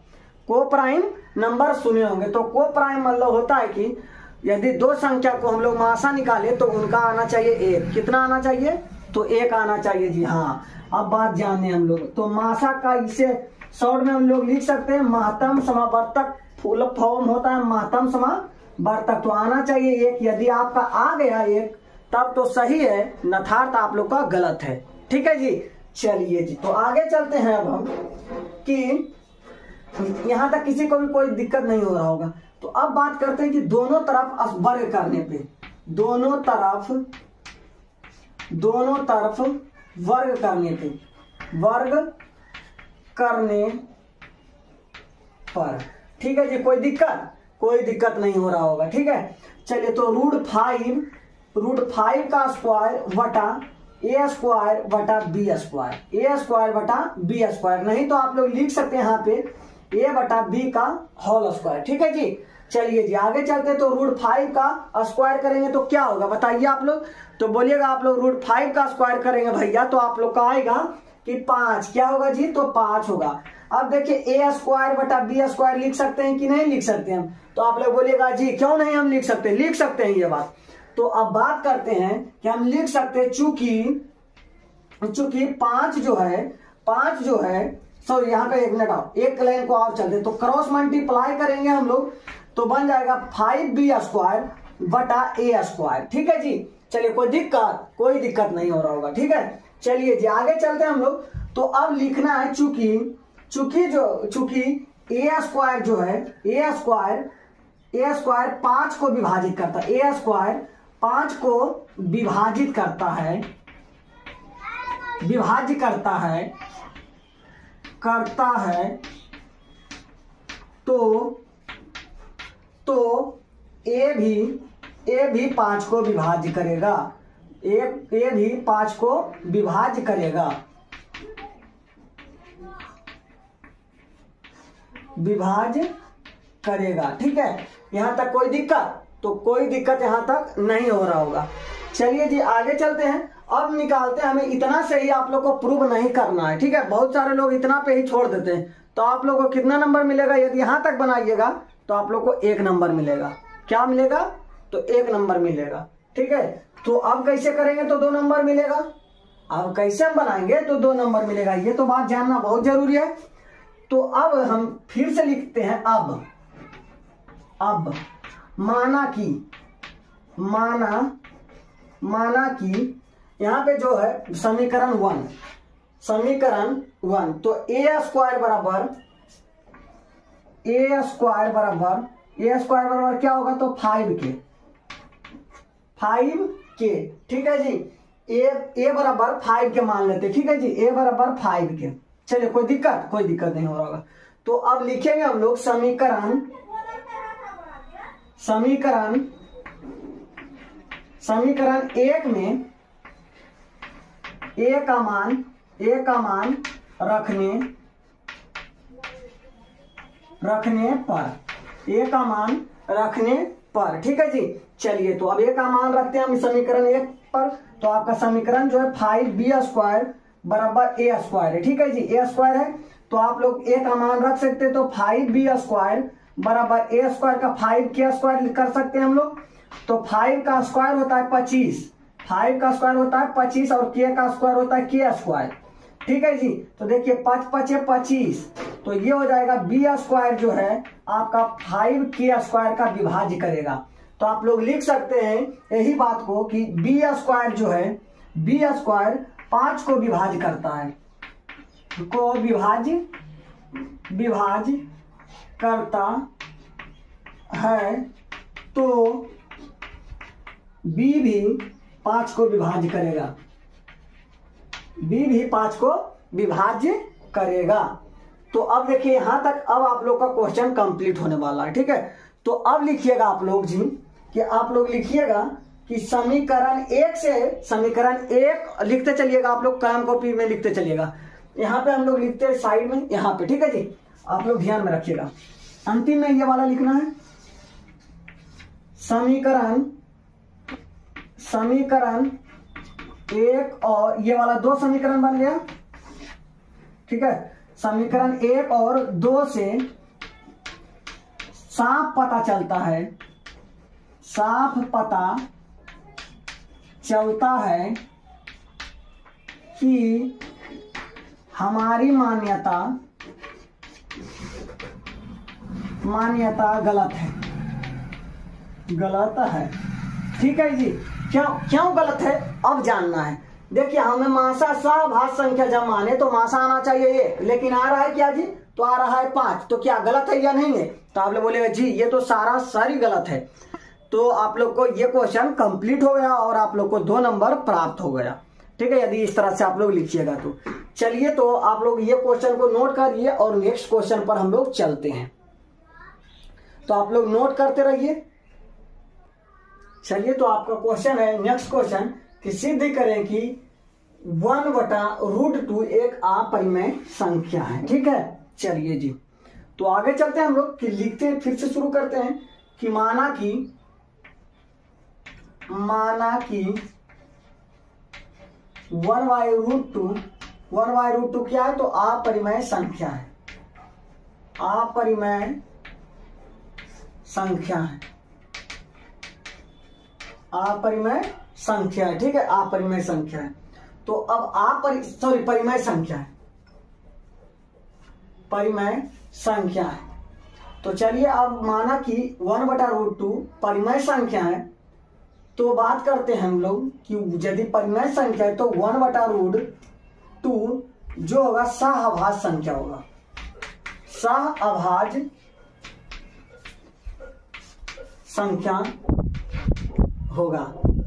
नंबर सुने होंगे। तो को प्राइम मतलब होता है कि यदि दो संख्या को हम लोग मासा निकाले तो उनका आना चाहिए एक। कितना आना चाहिए? तो एक आना चाहिए। जी हाँ, अब बात जाने हम लोग। तो मासा का इसे शॉर्ट में हम लोग लिख सकते हैं महत्तम समावर्तक, फुल फॉर्म होता है महत्तम समावर्तक। तो आना चाहिए एक। यदि आपका आ गया एक तब तो सही है, नथार्थ आप लोग का गलत है। ठीक है जी, चलिए जी तो आगे चलते हैं। अब हम कि यहां तक किसी को भी कोई दिक्कत नहीं हो रहा होगा। तो अब बात करते हैं कि दोनों तरफ वर्ग करने पे, दोनों तरफ वर्ग करने पर। ठीक है जी, कोई दिक्कत नहीं हो रहा होगा। ठीक है, चलिए तो √5 का स्क्वायर बटा a स्क्वायर बटा b स्क्वायर, नहीं तो आप लोग लिख सकते हैं यहाँ पे a बटा b का होल स्क्वायर। ठीक है जी, चलिए जी आगे चलते। तो √5 का स्क्वायर करेंगे तो क्या होगा बताइए आप लोग? तो बोलिएगा आप लोग √5 का स्क्वायर करेंगे भैया तो आप लोग का आएगा कि 5। क्या होगा जी? तो 5 होगा। अब देखिए a स्क्वायर बटा b स्क्वायर लिख सकते हैं कि नहीं लिख सकते हम? तो आप लोग बोलिएगा जी क्यों नहीं हम लिख सकते हैं ये बात। तो अब बात करते हैं कि हम लिख सकते हैं चूंकि 5 जो है सॉरी यहाँ पे 1 मिनट और एक लाइन को और चलते तो क्रॉस मल्टीप्लाई करेंगे हम लोग तो बन जाएगा 5b स्क्वायर बटा a स्क्वायर। ठीक है जी, चलिए कोई दिक्कत नहीं हो रहा होगा। ठीक है, चलिए जी आगे चलते हैं हम लोग। तो अब लिखना है चूंकि a स्क्वायर जो है a स्क्वायर 5 को विभाजित करता है, a स्क्वायर 5 को विभाजित करता है तो a भी 5 को विभाज्य करेगा, a भी 5 को विभाज्य करेगा। ठीक है, यहां तक कोई दिक्कत? तो कोई दिक्कत यहां तक नहीं हो रहा होगा। चलिए जी आगे चलते हैं। अब निकालते हैं, हमें इतना से ही आप लोग को प्रूव नहीं करना है। ठीक है, बहुत सारे लोग इतना पे ही छोड़ देते हैं। तो आप लोग को कितना नंबर मिलेगा? यदि यहां तक बनाइएगा तो आप लोग को 1 नंबर मिलेगा। क्या मिलेगा, तो 1 नंबर मिलेगा। ठीक है, तो अब कैसे करेंगे तो 2 नंबर मिलेगा, अब कैसे हम बनाएंगे तो 2 नंबर मिलेगा, ये तो बात जानना बहुत जरूरी है। तो अब हम फिर से लिखते हैं, अब माना कि यहां पे जो है समीकरण 1 तो ए स्क्वायर बराबर क्या होगा, तो 5k। ठीक है जी, ए बराबर 5 के मान लेते। ठीक है जी, ए बराबर 5 के। चलिए, कोई दिक्कत नहीं हो रहा होगा। तो अब लिखेंगे हम लोग समीकरण 1 में ए का मान रखने पर। ठीक है जी, चलिए तो अब ए का मान रखते हैं हम समीकरण 1 पर। तो आपका समीकरण जो है 5b स्क्वायर बराबर ए स्क्वायर है। ठीक है जी, ए स्क्वायर है तो आप लोग ए का मान रख सकते हैं, तो 5b स्क्वायर बराबर ए स्क्वायर का 5k स्क्वायर कर सकते हैं हम लोग। तो 5 का स्क्वायर होता है 25, 5 का स्क्वायर होता है 25 और k का स्क्वायर होता है k स्क्वायर। ठीक है जी, तो देखिए 5 5 25, तो ये हो जाएगा b स्क्वायर जो है आपका 5k स्क्वायर का विभाज्य करेगा। तो आप लोग लिख सकते हैं यही बात को कि b स्क्वायर जो है, b स्क्वायर 5 को विभाज्य करता है, को विभाज्य करता है, तो b भी 5 को विभाज्य करेगा, b भी 5 को विभाज्य करेगा। तो अब देखिए यहां तक अब आप लोग का क्वेश्चन कंप्लीट होने वाला है। ठीक है, तो अब लिखिएगा आप लोग जी कि आप लोग लिखिएगा कि समीकरण 1 से समीकरण 1 लिखते चलिएगा, आप लोग कलम कॉपी में लिखते चलिएगा। यहाँ पे हम लोग लिखते हैं साइड में, यहाँ पे। ठीक है जी, आप लोग ध्यान में रखिएगा, अंतिम में ये वाला लिखना है। समीकरण 1 और ये वाला 2 समीकरण बन गया। ठीक है, समीकरण 1 और 2 से साफ पता चलता है कि हमारी मान्यता गलत है। ठीक है जी, क्यों गलत है अब जानना है। देखिए हमें मासा सहभाज्य संख्या जब माने तो मासा आना चाहिए ये, लेकिन आ रहा है क्या जी, तो आ रहा है 5। तो क्या गलत है या नहीं है, तो आप लोग बोलेगा जी ये तो सारी गलत है। तो आप लोग को ये क्वेश्चन कंप्लीट हो गया और आप लोग को 2 नंबर प्राप्त हो गया। ठीक है, यदि इस तरह से आप लोग लिखिएगा तो। चलिए, तो आप लोग ये क्वेश्चन को नोट करिए और नेक्स्ट क्वेश्चन पर हम लोग चलते हैं। तो आप लोग नोट करते रहिए। चलिए, तो आपका क्वेश्चन है, नेक्स्ट क्वेश्चन कि सिद्ध करें कि 1/√2 एक अपरिमेय संख्या है। ठीक है, चलिए जी, तो आगे चलते हैं हम लोग कि लिखते हैं, फिर से शुरू करते हैं कि माना कि 1/√2 क्या है, तो अपरिमेय संख्या है, अपरिमेय संख्या है। ठीक है, अपरिमेय संख्या है। तो अब परिमेय संख्या है। तो चलिए, अब माना कि 1/√2 परिमेय संख्या है, तो बात करते हैं हम लोग कि यदि परिमेय संख्या है तो 1/√2 जो होगा सहअभाज्य संख्या होगा, सहअभाज्य संख्या होगा।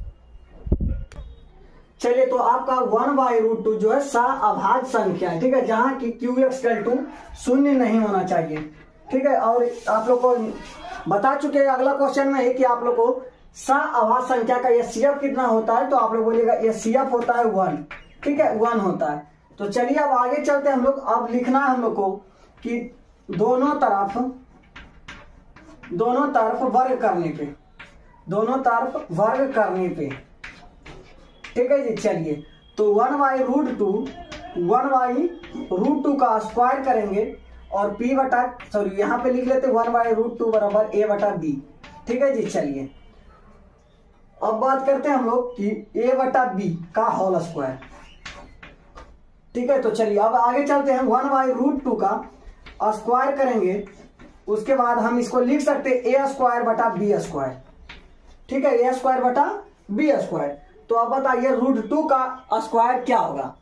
चलिए, तो आपका 1/√2 जो है सहअभाज्य संख्या है। ठीक है, जहां की QX = 0 नहीं होना चाहिए। ठीक है, और आप लोग को बता चुके हैं अगला क्वेश्चन में है कि आप लोग को सहअभाज्य संख्या का HCF कितना होता है, तो आप लोग बोलिएगा HCF होता है 1। ठीक है, 1 होता है। तो चलिए अब आगे चलते हैं हम लोग। अब लिखना है हम लोग को कि दोनों तरफ वर्ग करने पे, ठीक है जी। चलिए, तो 1/√2 का स्क्वायर करेंगे और यहाँ पे लिख लेते 1/√2 बराबर A/B। ठीक है जी। चलिए अब बात करते हैं हम लोग कि a बटा b का होल स्क्वायर। ठीक है, तो चलिए अब आगे चलते हैं। 1/√2 का स्क्वायर करेंगे, उसके बाद हम इसको लिख सकते हैं a स्क्वायर बटा b स्क्वायर। ठीक है, a स्क्वायर बटा b स्क्वायर। तो अब बताइए √2 का स्क्वायर क्या होगा।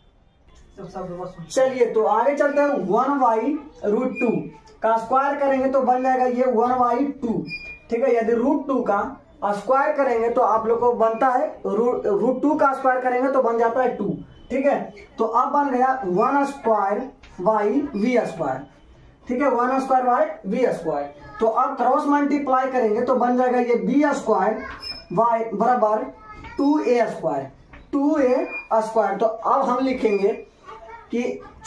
चलिए तो आगे चलते हैं। 1/√2 का स्क्वायर करेंगे तो बन जाएगा ये 1/2। ठीक है, यदि √2 का स्क्वायर करेंगे तो आप लोग को बनता है √2 का स्क्वायर करेंगे तो बन जाता है 2। ठीक है, तो अब बन गया 1 स्क्वायर बाई v स्क्वायर। ठीक है, 1 स्क्वायर बाई v स्क्वायर। तो अब क्रॉस मल्टीप्लाई करेंगे तो बन जाएगा ये b स्क्वायर y बराबर 2a स्क्वायर, 2a स्क्वायर। तो अब हम लिखेंगे कि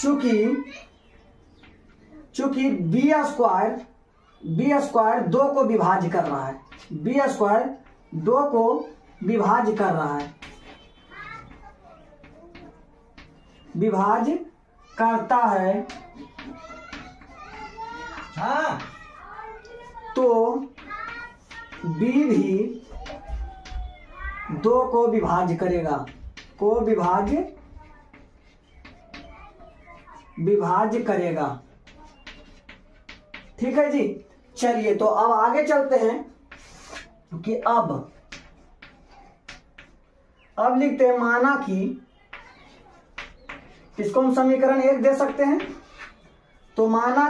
चूंकि b स्क्वायर 2 को विभाज्य कर रहा है, b स्क्वायर 2 को विभाज्य कर रहा है, विभाज्य करता है, हाँ, तो b भी 2 को विभाज्य करेगा, को विभाज्य करेगा। ठीक है जी। चलिए तो अब आगे चलते हैं कि अब लिखते हैं माना कि इसको हम समीकरण 1 दे सकते हैं। तो माना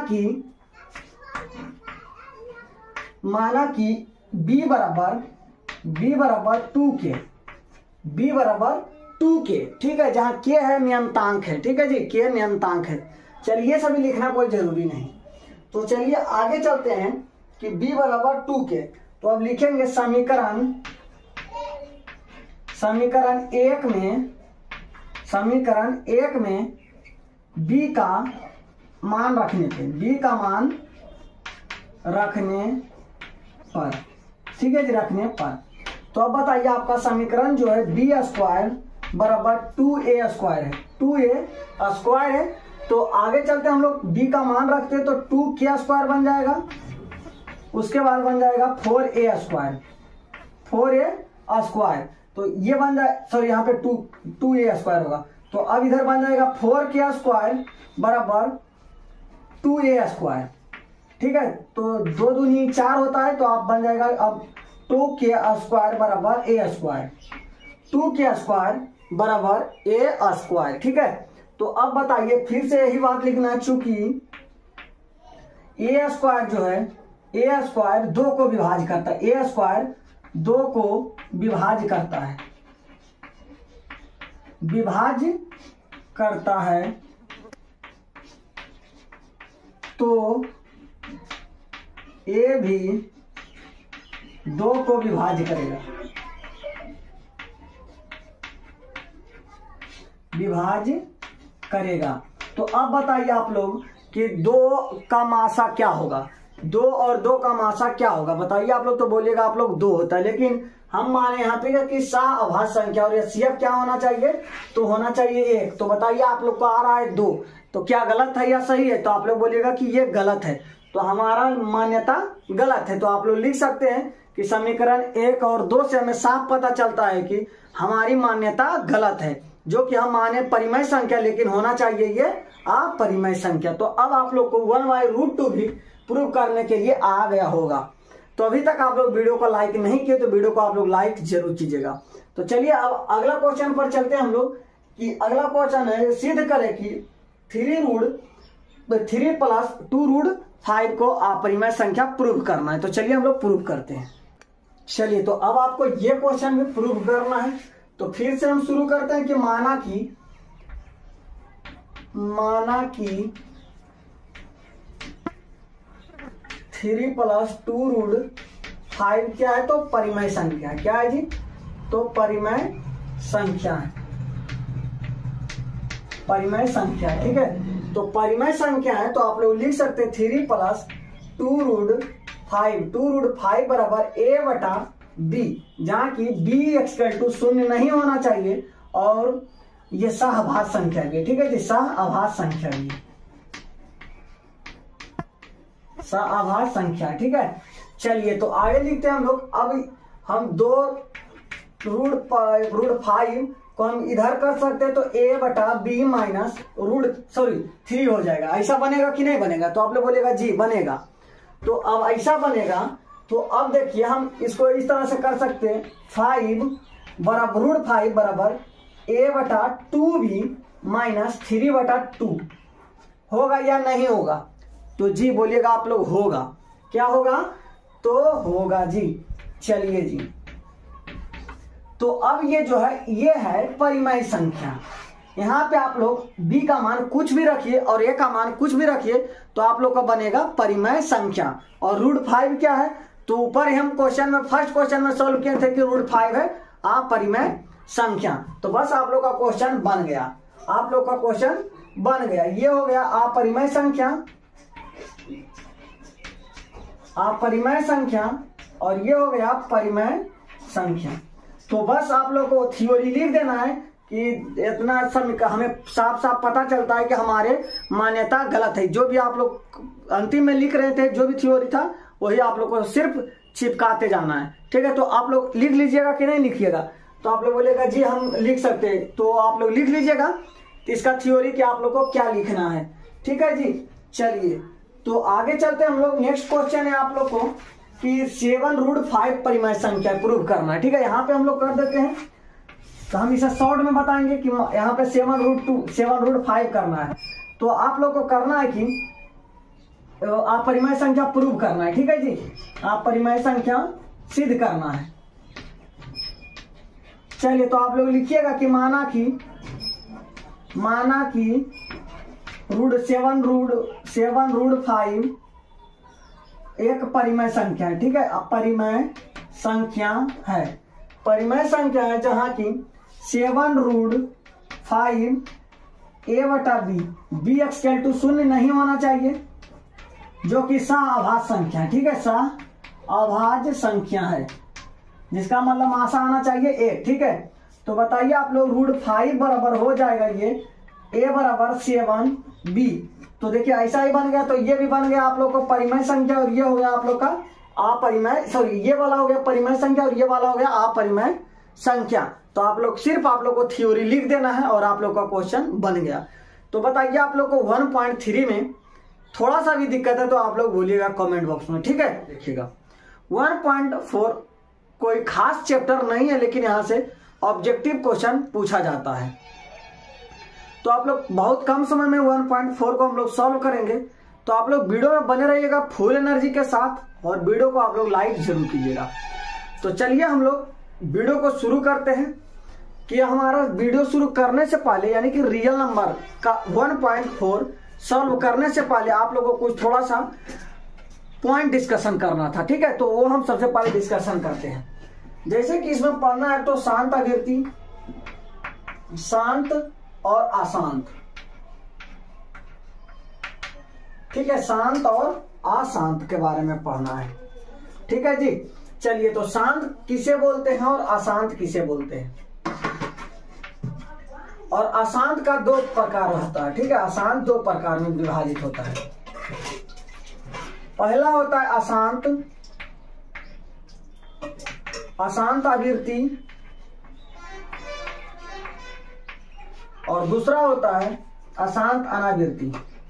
कि b बराबर 2k, b बराबर 2k। ठीक है, जहां k है नियंतांक है। ठीक है जी, k नियंतांक है। चलिए सभी लिखना कोई जरूरी नहीं। तो चलिए आगे चलते हैं कि b बराबर 2k। तो अब लिखेंगे समीकरण 1 में b का मान रखने पे, b का मान रखने पर, ठीक है जी, रखने पर। तो अब बताइए आपका समीकरण जो है b स्क्वायर बराबर 2a स्क्वायर है, 2a स्क्वायर है। तो आगे चलते हम लोग b का मान रखते हैं तो 2k स्क्वायर बन जाएगा, उसके बाद बन जाएगा 4a स्क्वायर, 4a स्क्वायर। तो ये बन जाए, सॉरी यहाँ पे 2a स्क्वायर होगा। तो अब इधर बन जाएगा 4k स्क्वायर बराबर 2a स्क्वायर। ठीक है, तो 2 दूनी 4 होता है, तो आप बन जाएगा अब 2k स्क्वायर बराबर a स्क्वायर, 2k स्क्वायर बराबर a स्क्वायर। ठीक है, तो अब बताइए फिर से यही बात लिखना है, चूंकि a स्क्वायर जो है, a स्क्वायर 2 को विभाज्य करता है, a स्क्वायर 2 को विभाज्य करता है, विभाज्य करता है, तो a भी 2 को विभाज्य करेगा, विभाज्य करेगा। तो अब बताइए आप लोग कि 2 का मासा क्या होगा, 2 और 2 का मासा क्या होगा। बताइए आप लोग। तो बोलिएगा आप लोग 2 होता है, लेकिन हम माने यहाँ पे कि सह संख्या और एचसीएफ क्या होना चाहिए, तो होना चाहिए 1। तो बताइए आप लोग को आ रहा है 2, तो क्या गलत है या सही है। तो आप लोग बोलिएगा कि ये गलत है, तो हमारा मान्यता गलत है। तो आप लोग लिख सकते हैं कि समीकरण 1 और 2 से हमें साफ पता चलता है कि हमारी मान्यता गलत है, जो कि हम माने परिमेय संख्या, लेकिन होना चाहिए ये अपरिमेय संख्या। तो अब आप लोग को 1/√2 भी प्रूव करने के लिए आ गया होगा। तो अभी तक आप लोग वीडियो को लाइक नहीं किए तो वीडियो को आप लोग लाइक जरूर कीजिएगा। तो चलिए अब अगला क्वेश्चन पर चलते हैं हम लोग, कि अगला क्वेश्चन है सिद्ध करें कि 3 + 2√5 को अपरिमेय संख्या प्रूव करना है। तो चलिए हम लोग प्रूव करते हैं। चलिए तो अब आपको ये क्वेश्चन भी प्रूव करना है। तो फिर से हम शुरू करते हैं कि माना कि 3 + 2√5 क्या है, तो परिमेय संख्या है। क्या है जी, तो परिमेय संख्या है, परिमेय संख्या है। ठीक है, तो परिमेय संख्या है, तो आप लोग लिख सकते हैं 3 + 2√5, 2√5 बराबर a बटा b, जहां की b = 0 नहीं होना चाहिए और ये सहअभाज्य संख्या भी। ठीक है जी, सहअभाज्य संख्या भी, सहअभाज्य संख्या। ठीक है, चलिए तो आगे लिखते हैं हम लोग। अब हम 2 रूट 5 को हम इधर कर सकते हैं, तो a बटा बी माइनस रूट 3 हो जाएगा। ऐसा बनेगा कि नहीं बनेगा? तो आप लोग बोलेगा जी बनेगा। तो अब ऐसा बनेगा, तो अब देखिए हम इसको इस तरह से कर सकते हैं, 5 बराबर रूट 5 बराबर a बटा 2b माइनस 3 बटा 2 होगा या नहीं होगा? तो जी बोलिएगा आप लोग होगा। क्या होगा? तो होगा जी। चलिए जी, तो अब ये जो है ये है परिमेय संख्या। यहाँ पे आप लोग b का मान कुछ भी रखिए और a का मान कुछ भी रखिए, तो आप लोग का बनेगा परिमेय संख्या। और रूट 5 क्या है? तो ऊपर ही हम क्वेश्चन में फर्स्ट क्वेश्चन में सॉल्व किए थे कि रूट 5 है अपरिमेय संख्या। तो बस आप लोग का क्वेश्चन बन गया, आप लोग का क्वेश्चन बन गया। ये हो गया अपरिमेय संख्या, अपरिमेय संख्या, और ये हो गया परिमेय संख्या। तो बस आप लोग को थ्योरी लिख देना है कि इतना सब हमें साफ साफ पता चलता है कि हमारे मान्यता गलत है। जो भी आप लोग अंतिम में लिख रहे थे, जो भी थ्योरी था, वही आप लोग को सिर्फ चिपकाते जाना है। ठीक है, तो आप लोग लिख लीजिएगा कि नहीं लिखिएगा? तो आप लोग बोलेगा जी हम लिख सकते हैं, तो आप लोग लिख लीजिएगा इसका थ्योरी कि आप लोग को क्या लिखना है। ठीक है जी, चलिए तो आगे चलते हैं हम लोग। नेक्स्ट क्वेश्चन है आप लोग को कि 7 रूट 5 परिमेय संख्या प्रूव करना है। ठीक है, यहाँ पे हम लोग कर देते हैं, तो हम इसे शॉर्ट में बताएंगे कि यहाँ पे 7 रूट 5 करना है। तो आप लोग को करना है कि आप परिमेय संख्या प्रूव करना है। ठीक है जी, आप परिमेय संख्या सिद्ध करना है। चलिए तो आप लोग लिखिएगा कि माना कि सेवन रूट 5 एक परिमेय संख्या है। ठीक है, परिमेय संख्या है, परिमेय संख्या है जहां की 7 रूट 5 a बटा b एक्सकेल टू 0 नहीं होना चाहिए, जो कि सअभाज्य संख्या है। ठीक है, सअभाज्य संख्या है, जिसका मतलब आशा आना चाहिए 1। ठीक है, तो बताइए आप लोग रूट 5 बराबर हो जाएगा ये a बराबर 7b। तो देखिए ऐसा ही बन गया, तो ये भी बन गया आप लोग को परिमेय संख्या, और ये हो गया आप लोग का अपरिमेय, सॉरी ये वाला हो गया परिमेय संख्या और ये वाला हो गया अपरिमेय संख्या। तो आप लोग सिर्फ आप लोग को थ्योरी लिख देना है और आप लोग का क्वेश्चन बन गया। तो बताइए आप लोग को 1.3 में थोड़ा सा भी दिक्कत है तो आप लोग बोलिएगा कमेंट बॉक्स में। ठीक है, देखिएगा 1.4 कोई खास चैप्टर नहीं है, लेकिन यहाँ से ऑब्जेक्टिव क्वेश्चन पूछा जाता है। तो आप लोग बहुत कम समय में 1.4 को हम लोग सॉल्व करेंगे। तो आप लोग वीडियो में बने रहिएगा फुल एनर्जी के साथ, और वीडियो को आप लोग लाइक जरूर कीजिएगा। तो चलिए हम लोग वीडियो को शुरू करते हैं। कि हमारा वीडियो शुरू करने से पहले, यानी कि रियल नंबर का 1.4 सॉल्व करने से पहले आप लोगों को कुछ थोड़ा सा पॉइंट डिस्कशन करना था। ठीक है, तो वो हम सबसे पहले डिस्कशन करते हैं। जैसे कि इसमें पढ़ना है तो शांत आवृत्ति, शांत और अशांत। ठीक है, शांत और अशांत के बारे में पढ़ना है। ठीक है जी, चलिए तो शांत किसे बोलते हैं और अशांत किसे बोलते हैं। और अशांत का 2 प्रकार होता है। ठीक है, अशांत 2 प्रकार में विभाजित होता है। पहला होता है अशांत आवृत्ति, और दूसरा होता है अशांत अनावृत्ति।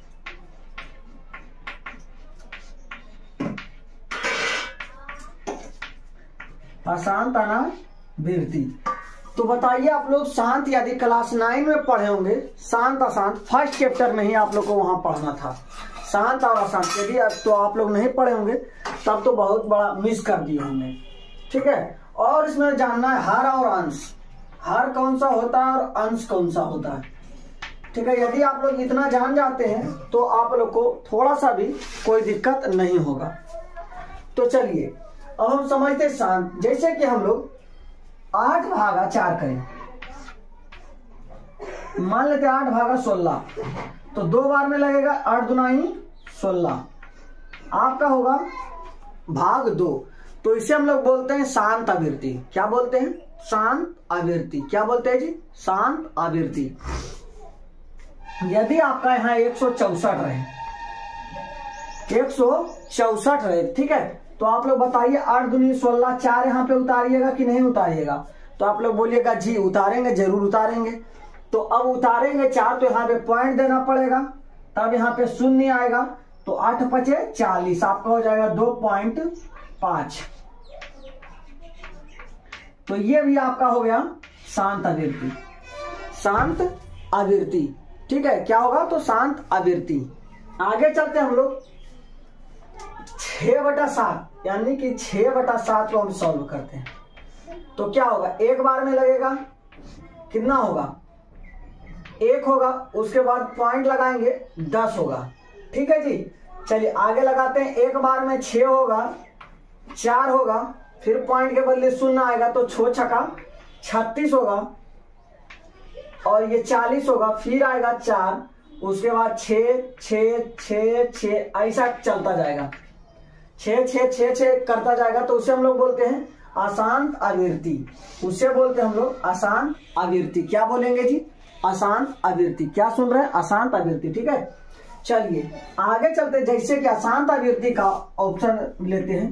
अशांत अनावृत्ति। तो बताइए आप लोग शांत यदि क्लास 9 में पढ़े होंगे, शांत अशांत फर्स्ट चैप्टर में ही आप लोग को वहां पढ़ना था, शांत और अशांत। यदि तो आप लोग नहीं पढ़े होंगे तब तो बहुत बड़ा मिस कर दिए होंगे। ठीक है, और इसमें जानना है हर और अंश, हर कौन सा होता है और अंश कौन सा होता है। ठीक है, यदि आप लोग इतना जान जाते हैं तो आप लोग को थोड़ा सा भी कोई दिक्कत नहीं होगा। तो चलिए अब हम समझते शांत। जैसे कि हम लोग 8 भागा 4 करें, मान लेते 8 भागा 16, तो 2 बार में लगेगा, 8 दूनी 16, आपका होगा भाग 2। तो इसे हम लोग बोलते हैं शांत आवृत्ति। क्या बोलते हैं? शांत आवृत्ति। क्या बोलते हैं जी? शांत आवृत्ति। यदि आपका यहाँ 164 रहे, 164 रहे, ठीक है, तो आप लोग बताइए 8 दूनी 16, 4 यहाँ पे उतारिएगा कि नहीं उतारिएगा? तो आप लोग बोलिएगा जी उतारेंगे, जरूर उतारेंगे। तो अब उतारेंगे 4 तो यहाँ पे पॉइंट देना पड़ेगा, तब यहाँ पे शून्य आएगा। तो 8 पचे 40, आपका हो जाएगा 2.5। तो ये भी आपका हो गया शांत आवृत्ति, शांत आवृत्ति। ठीक है, क्या होगा? तो शांत आवृत्ति। आगे चलते हम लोग 6/7 यानी कि 6/7 को हम सॉल्व करते हैं। तो क्या होगा? एक बार में लगेगा, कितना होगा? 1 होगा, उसके बाद पॉइंट लगाएंगे 10 होगा। ठीक है जी, चलिए आगे लगाते हैं। एक बार में 6 होगा, 4 होगा, फिर पॉइंट के बदले 0 आएगा, तो 6 छक्का 36 होगा, और ये 40 होगा, फिर आएगा 4, उसके बाद 6 6 6 6 ऐसा चलता जाएगा, 6 6 6 6 करता जाएगा। तो उसे हम लोग बोलते हैं अशांत आवृत्ति, उसे बोलते हैं हम लोग अशांत आवृत्ति। क्या बोलेंगे जी? अशांत आवृत्ति। क्या सुन रहे हैं? अशांत आवृत्ति। ठीक है, चलिए आगे चलते। जैसे कि अशांत आवृत्ति का ऑप्शन लेते हैं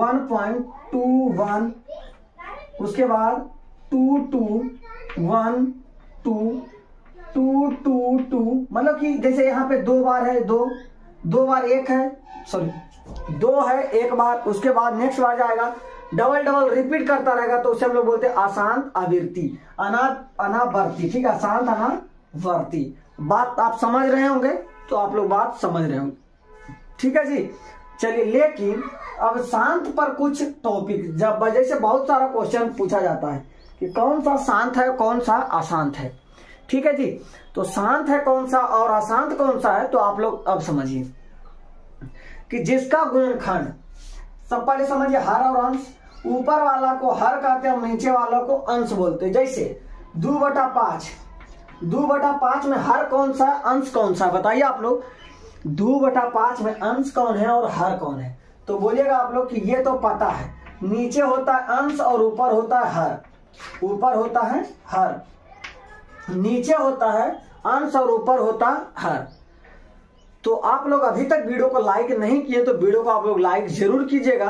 1.21, उसके बाद 2 2 1 2 2 2 2, मतलब कि जैसे यहाँ पे 2 बार है, 2 बार 1 है, सॉरी 2 है, 1 बार, उसके बाद नेक्स्ट बार जाएगा, डबल डबल रिपीट करता रहेगा, तो उसे हम लोग बोलते हैं अशांत आवृत्ति, अनावर्ती। ठीक है, अशांत अनावर्ती। बात आप समझ रहे होंगे, तो आप लोग बात समझ रहे होंगे। ठीक है जी, चलिए लेकिन अब शांत पर कुछ टॉपिक, जब वजह से बहुत सारा क्वेश्चन पूछा जाता है कि कौन सा शांत है, कौन सा अशांत है। ठीक है जी, तो शांत है कौन सा और अशांत कौन सा है, तो आप लोग अब समझिए कि जिसका गुणनखंड, सब पहले समझिए हर और अंश, ऊपर वाला को हर कहते हैं और नीचे वाला को अंश बोलते हैं। जैसे 2/5, 2/5 में हर कौन सा, अंश कौन सा, बताइए आप लोग। 2/5 में अंश कौन है और हर कौन है? तो बोलिएगा आप लोग कि ये तो पता है, नीचे होता है अंश और ऊपर होता है हर, ऊपर होता है हर, नीचे होता है अंश और ऊपर होता है हर। तो आप लोग अभी तक वीडियो को लाइक नहीं किए तो वीडियो को आप लोग लाइक जरूर कीजिएगा।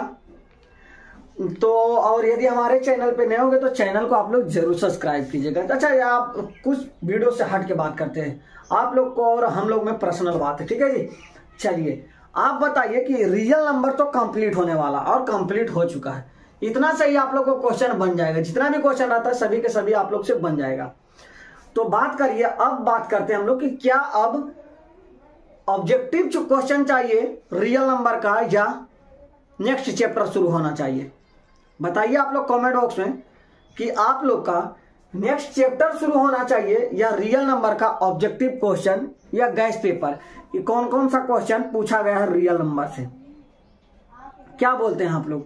तो और यदि हमारे चैनल पे नए होंगे तो चैनल को आप लोग जरूर सब्सक्राइब कीजिएगा। अच्छा, आप कुछ वीडियो से हट के बात करते हैं, आप लोग को और हम लोग में पर्सनल बात है। ठीक है जी, चलिए आप बताइए कि रियल नंबर तो कंप्लीट होने वाला और कंप्लीट हो चुका है, इतना सही आप लोग को क्वेश्चन बन जाएगा, जितना भी क्वेश्चन आता है सभी के सभी आप लोग से बन जाएगा। तो बात करिए, अब बात करते हैं हम लोग कि क्या अब ऑब्जेक्टिव क्वेश्चन चाहिए रियल नंबर का या नेक्स्ट चैप्टर शुरू होना चाहिए? बताइए आप लोग कमेंट बॉक्स में कि आप लोग का नेक्स्ट चैप्टर शुरू होना चाहिए या रियल नंबर का ऑब्जेक्टिव क्वेश्चन या गैस पेपर, कि कौन कौन सा क्वेश्चन पूछा गया है रियल नंबर से। क्या बोलते हैं आप लोग?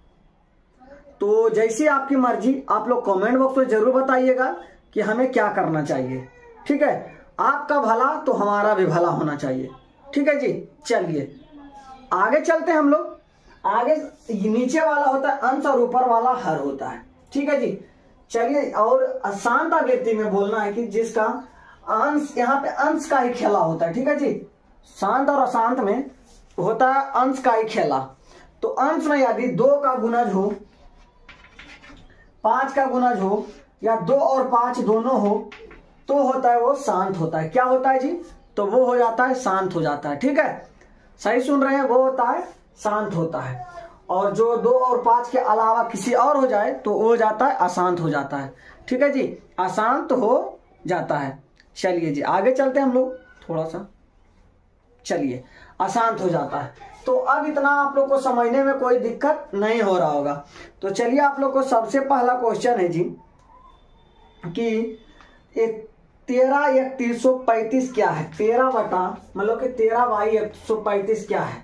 तो जैसी आपकी मर्जी, आप लोग कमेंट बॉक्स में जरूर बताइएगा कि हमें क्या करना चाहिए। ठीक है, आपका भला तो हमारा भी भला होना चाहिए। ठीक है जी, चलिए आगे चलते हैं हम लोग। आगे नीचे वाला होता है अंश और ऊपर वाला हर होता है। ठीक है जी, चलिए और अशांत आवृत्ति में बोलना है कि जिसका अंश, यहाँ पे अंश का ही खेला होता है। ठीक है जी, शांत और अशांत में होता है अंश का ही खेला। तो अंश में यदि 2 का गुणज हो, 5 का गुणज हो, या 2 और 5 दोनों हो, तो होता है वो शांत होता है। क्या होता है जी? तो वो हो जाता है शांत हो जाता है। ठीक है, सही सुन रहे हैं, वो होता है शांत होता है। और जो 2 और 5 के अलावा किसी और हो जाए तो वो हो जाता है अशांत हो जाता है। ठीक है जी, अशांत हो जाता है। चलिए जी आगे चलते हैं हम लोग थोड़ा सा। चलिए, अशांत हो जाता है। तो अब इतना आप लोग को समझने में कोई दिक्कत नहीं हो रहा होगा। तो चलिए आप लोग को सबसे पहला क्वेश्चन है जी कि 13/135 क्या है? 13 बटा मतलब कि 13/135 क्या है?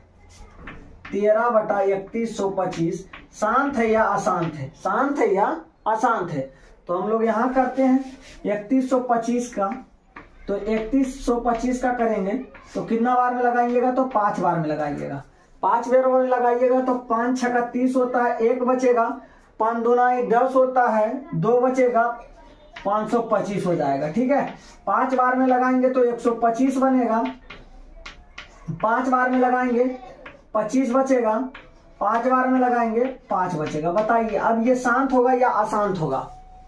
13/3125 शांत है या अशांत है? शांत है या अशांत है? तो हम लोग यहाँ करते हैं 3125 का। तो 3125 का करेंगे तो कितना बार में लगाइएगा? तो 5 बार में लगाइएगा। 5 बार में लगाइएगा तो 5 छक्का 30 होता है, 1 बचेगा, 5 दूना 10 होता है, 2 बचेगा, 525 हो जाएगा। ठीक है, 5 बार में लगाएंगे तो 125 बनेगा, 5 बार में लगाएंगे 25 बचेगा, 5 बार में लगाएंगे 5 बचेगा। बताइए अब ये शांत होगा या अशांत होगा?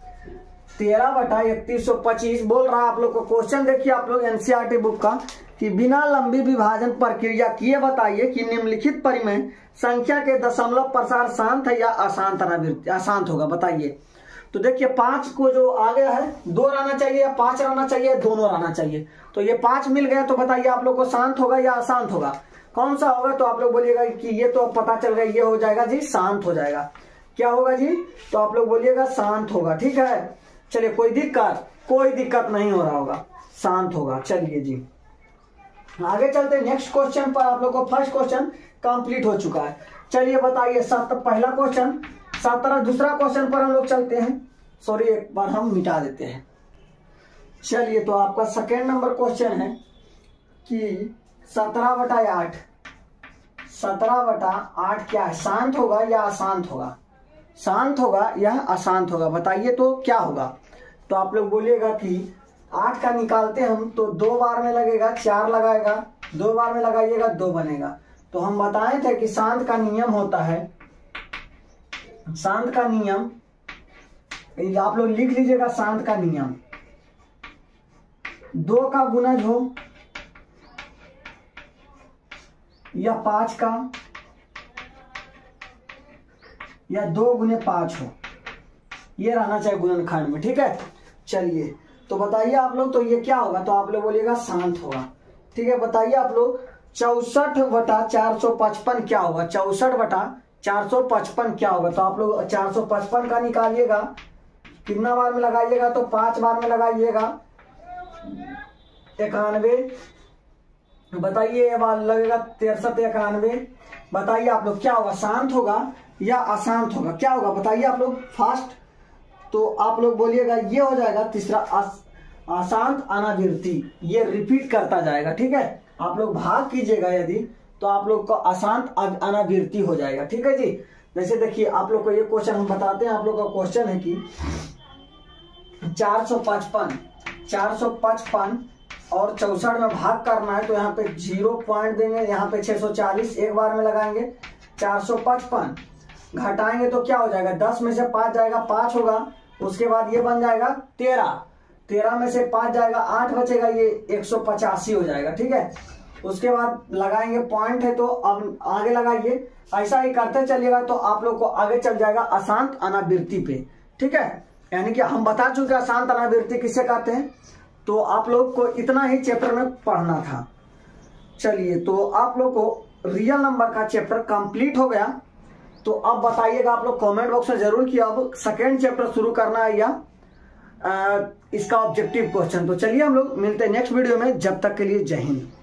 13/3125 बोल रहा है आप लोग को। क्वेश्चन देखिए आप लोग एनसीईआरटी बुक का कि बिना लंबी विभाजन प्रक्रिया किए बताइए कि निम्नलिखित परिमेय संख्या के दशमलव प्रसार शांत है या अशांत होगा। बताइए। तो देखिए 5 को जो आ गया है 2 रहना चाहिए या 5 रहना चाहिए, दोनों रहना चाहिए। तो ये 5 मिल गया, तो बताइए आप लोग को शांत होगा या अशांत होगा? कौन सा होगा? तो आप लोग बोलिएगा कि ये तो पता चल गया, ये हो जाएगा जी शांत हो जाएगा। क्या होगा जी? तो आप लोग बोलिएगा शांत होगा। ठीक है, चलिए कोई दिक्कत नहीं हो रहा होगा, शांत होगा। चलिए जी आगे चलते हैं नेक्स्ट क्वेश्चन पर। आप लोग को फर्स्ट क्वेश्चन कंप्लीट हो चुका है। चलिए बताइए पहला क्वेश्चन 17 दूसरा क्वेश्चन पर हम लोग चलते हैं। सॉरी एक बार हम मिटा देते हैं। चलिए तो आपका सेकेंड नंबर क्वेश्चन है कि 17/8 17/8 क्या है? शांत होगा या अशांत होगा? शांत होगा या अशांत होगा? बताइए तो क्या होगा? तो आप लोग बोलिएगा कि 8 का निकालते हम तो 2 बार में लगेगा 4 लगाएगा, 2 बार में लगाइएगा 2 बनेगा। तो हम बताए थे कि शांत का नियम होता है, शांत का नियम आप लोग लिख लीजिएगा। शांत का नियम 2 का गुणज हो या 5 का या 2 गुने 5 हो, ये रहना चाहिए गुणनखंड में। ठीक है, चलिए तो बताइए आप लोग तो ये क्या होगा? तो आप लोग बोलिएगा शांत होगा। ठीक है, बताइए आप लोग 64/455 क्या होगा? 64/455 क्या होगा? तो आप लोग 455 का निकालिएगा, कितना बार में लगाइएगा? तो 5 बार में लगाइएगा। 91 बताइए, ये बार लगेगा 6391। बताइए आप लोग क्या होगा? शांत होगा या अशांत होगा? क्या होगा बताइए आप लोग फास्ट। तो आप लोग बोलिएगा ये हो जाएगा तीसरा अशांत अनावृत्ति, ये रिपीट करता जाएगा। ठीक है, आप लोग भाग कीजिएगा यदि तो आप लोग को अशांत अनावृत्ति हो जाएगा। ठीक है जी। जैसे देखिए आप लोग को ये क्वेश्चन हम बताते हैं। आप लोग का क्वेश्चन है कि 455 और 64 में भाग करना है। तो यहाँ पे 0 पॉइंट देंगे, यहाँ पे 640 एक बार में लगाएंगे। 455 घटाएंगे तो क्या हो जाएगा? 10 में से 5 जाएगा 5 होगा। उसके बाद ये बन जाएगा 13 में से 5 जाएगा 8 बचेगा, ये 185 हो जाएगा। ठीक है, उसके बाद लगाएंगे पॉइंट है तो अब आगे लगाइए। ऐसा ही करते चलिएगा तो आप लोग को आगे चल जाएगा अशांत अनावृत्ति पे। ठीक है, यानी कि हम बता चुके अशांत अनावृत्ति किसे कहते हैं। तो आप लोग को इतना ही चैप्टर में पढ़ना था। चलिए तो आप लोग को रियल नंबर का चैप्टर कंप्लीट हो गया। तो अब बताइएगा आप लोग कमेंट बॉक्स में जरूर कि अब सेकेंड चैप्टर शुरू करना है या इसका ऑब्जेक्टिव क्वेश्चन। तो चलिए हम लोग मिलते हैं नेक्स्ट वीडियो में। जब तक के लिए जय हिंद।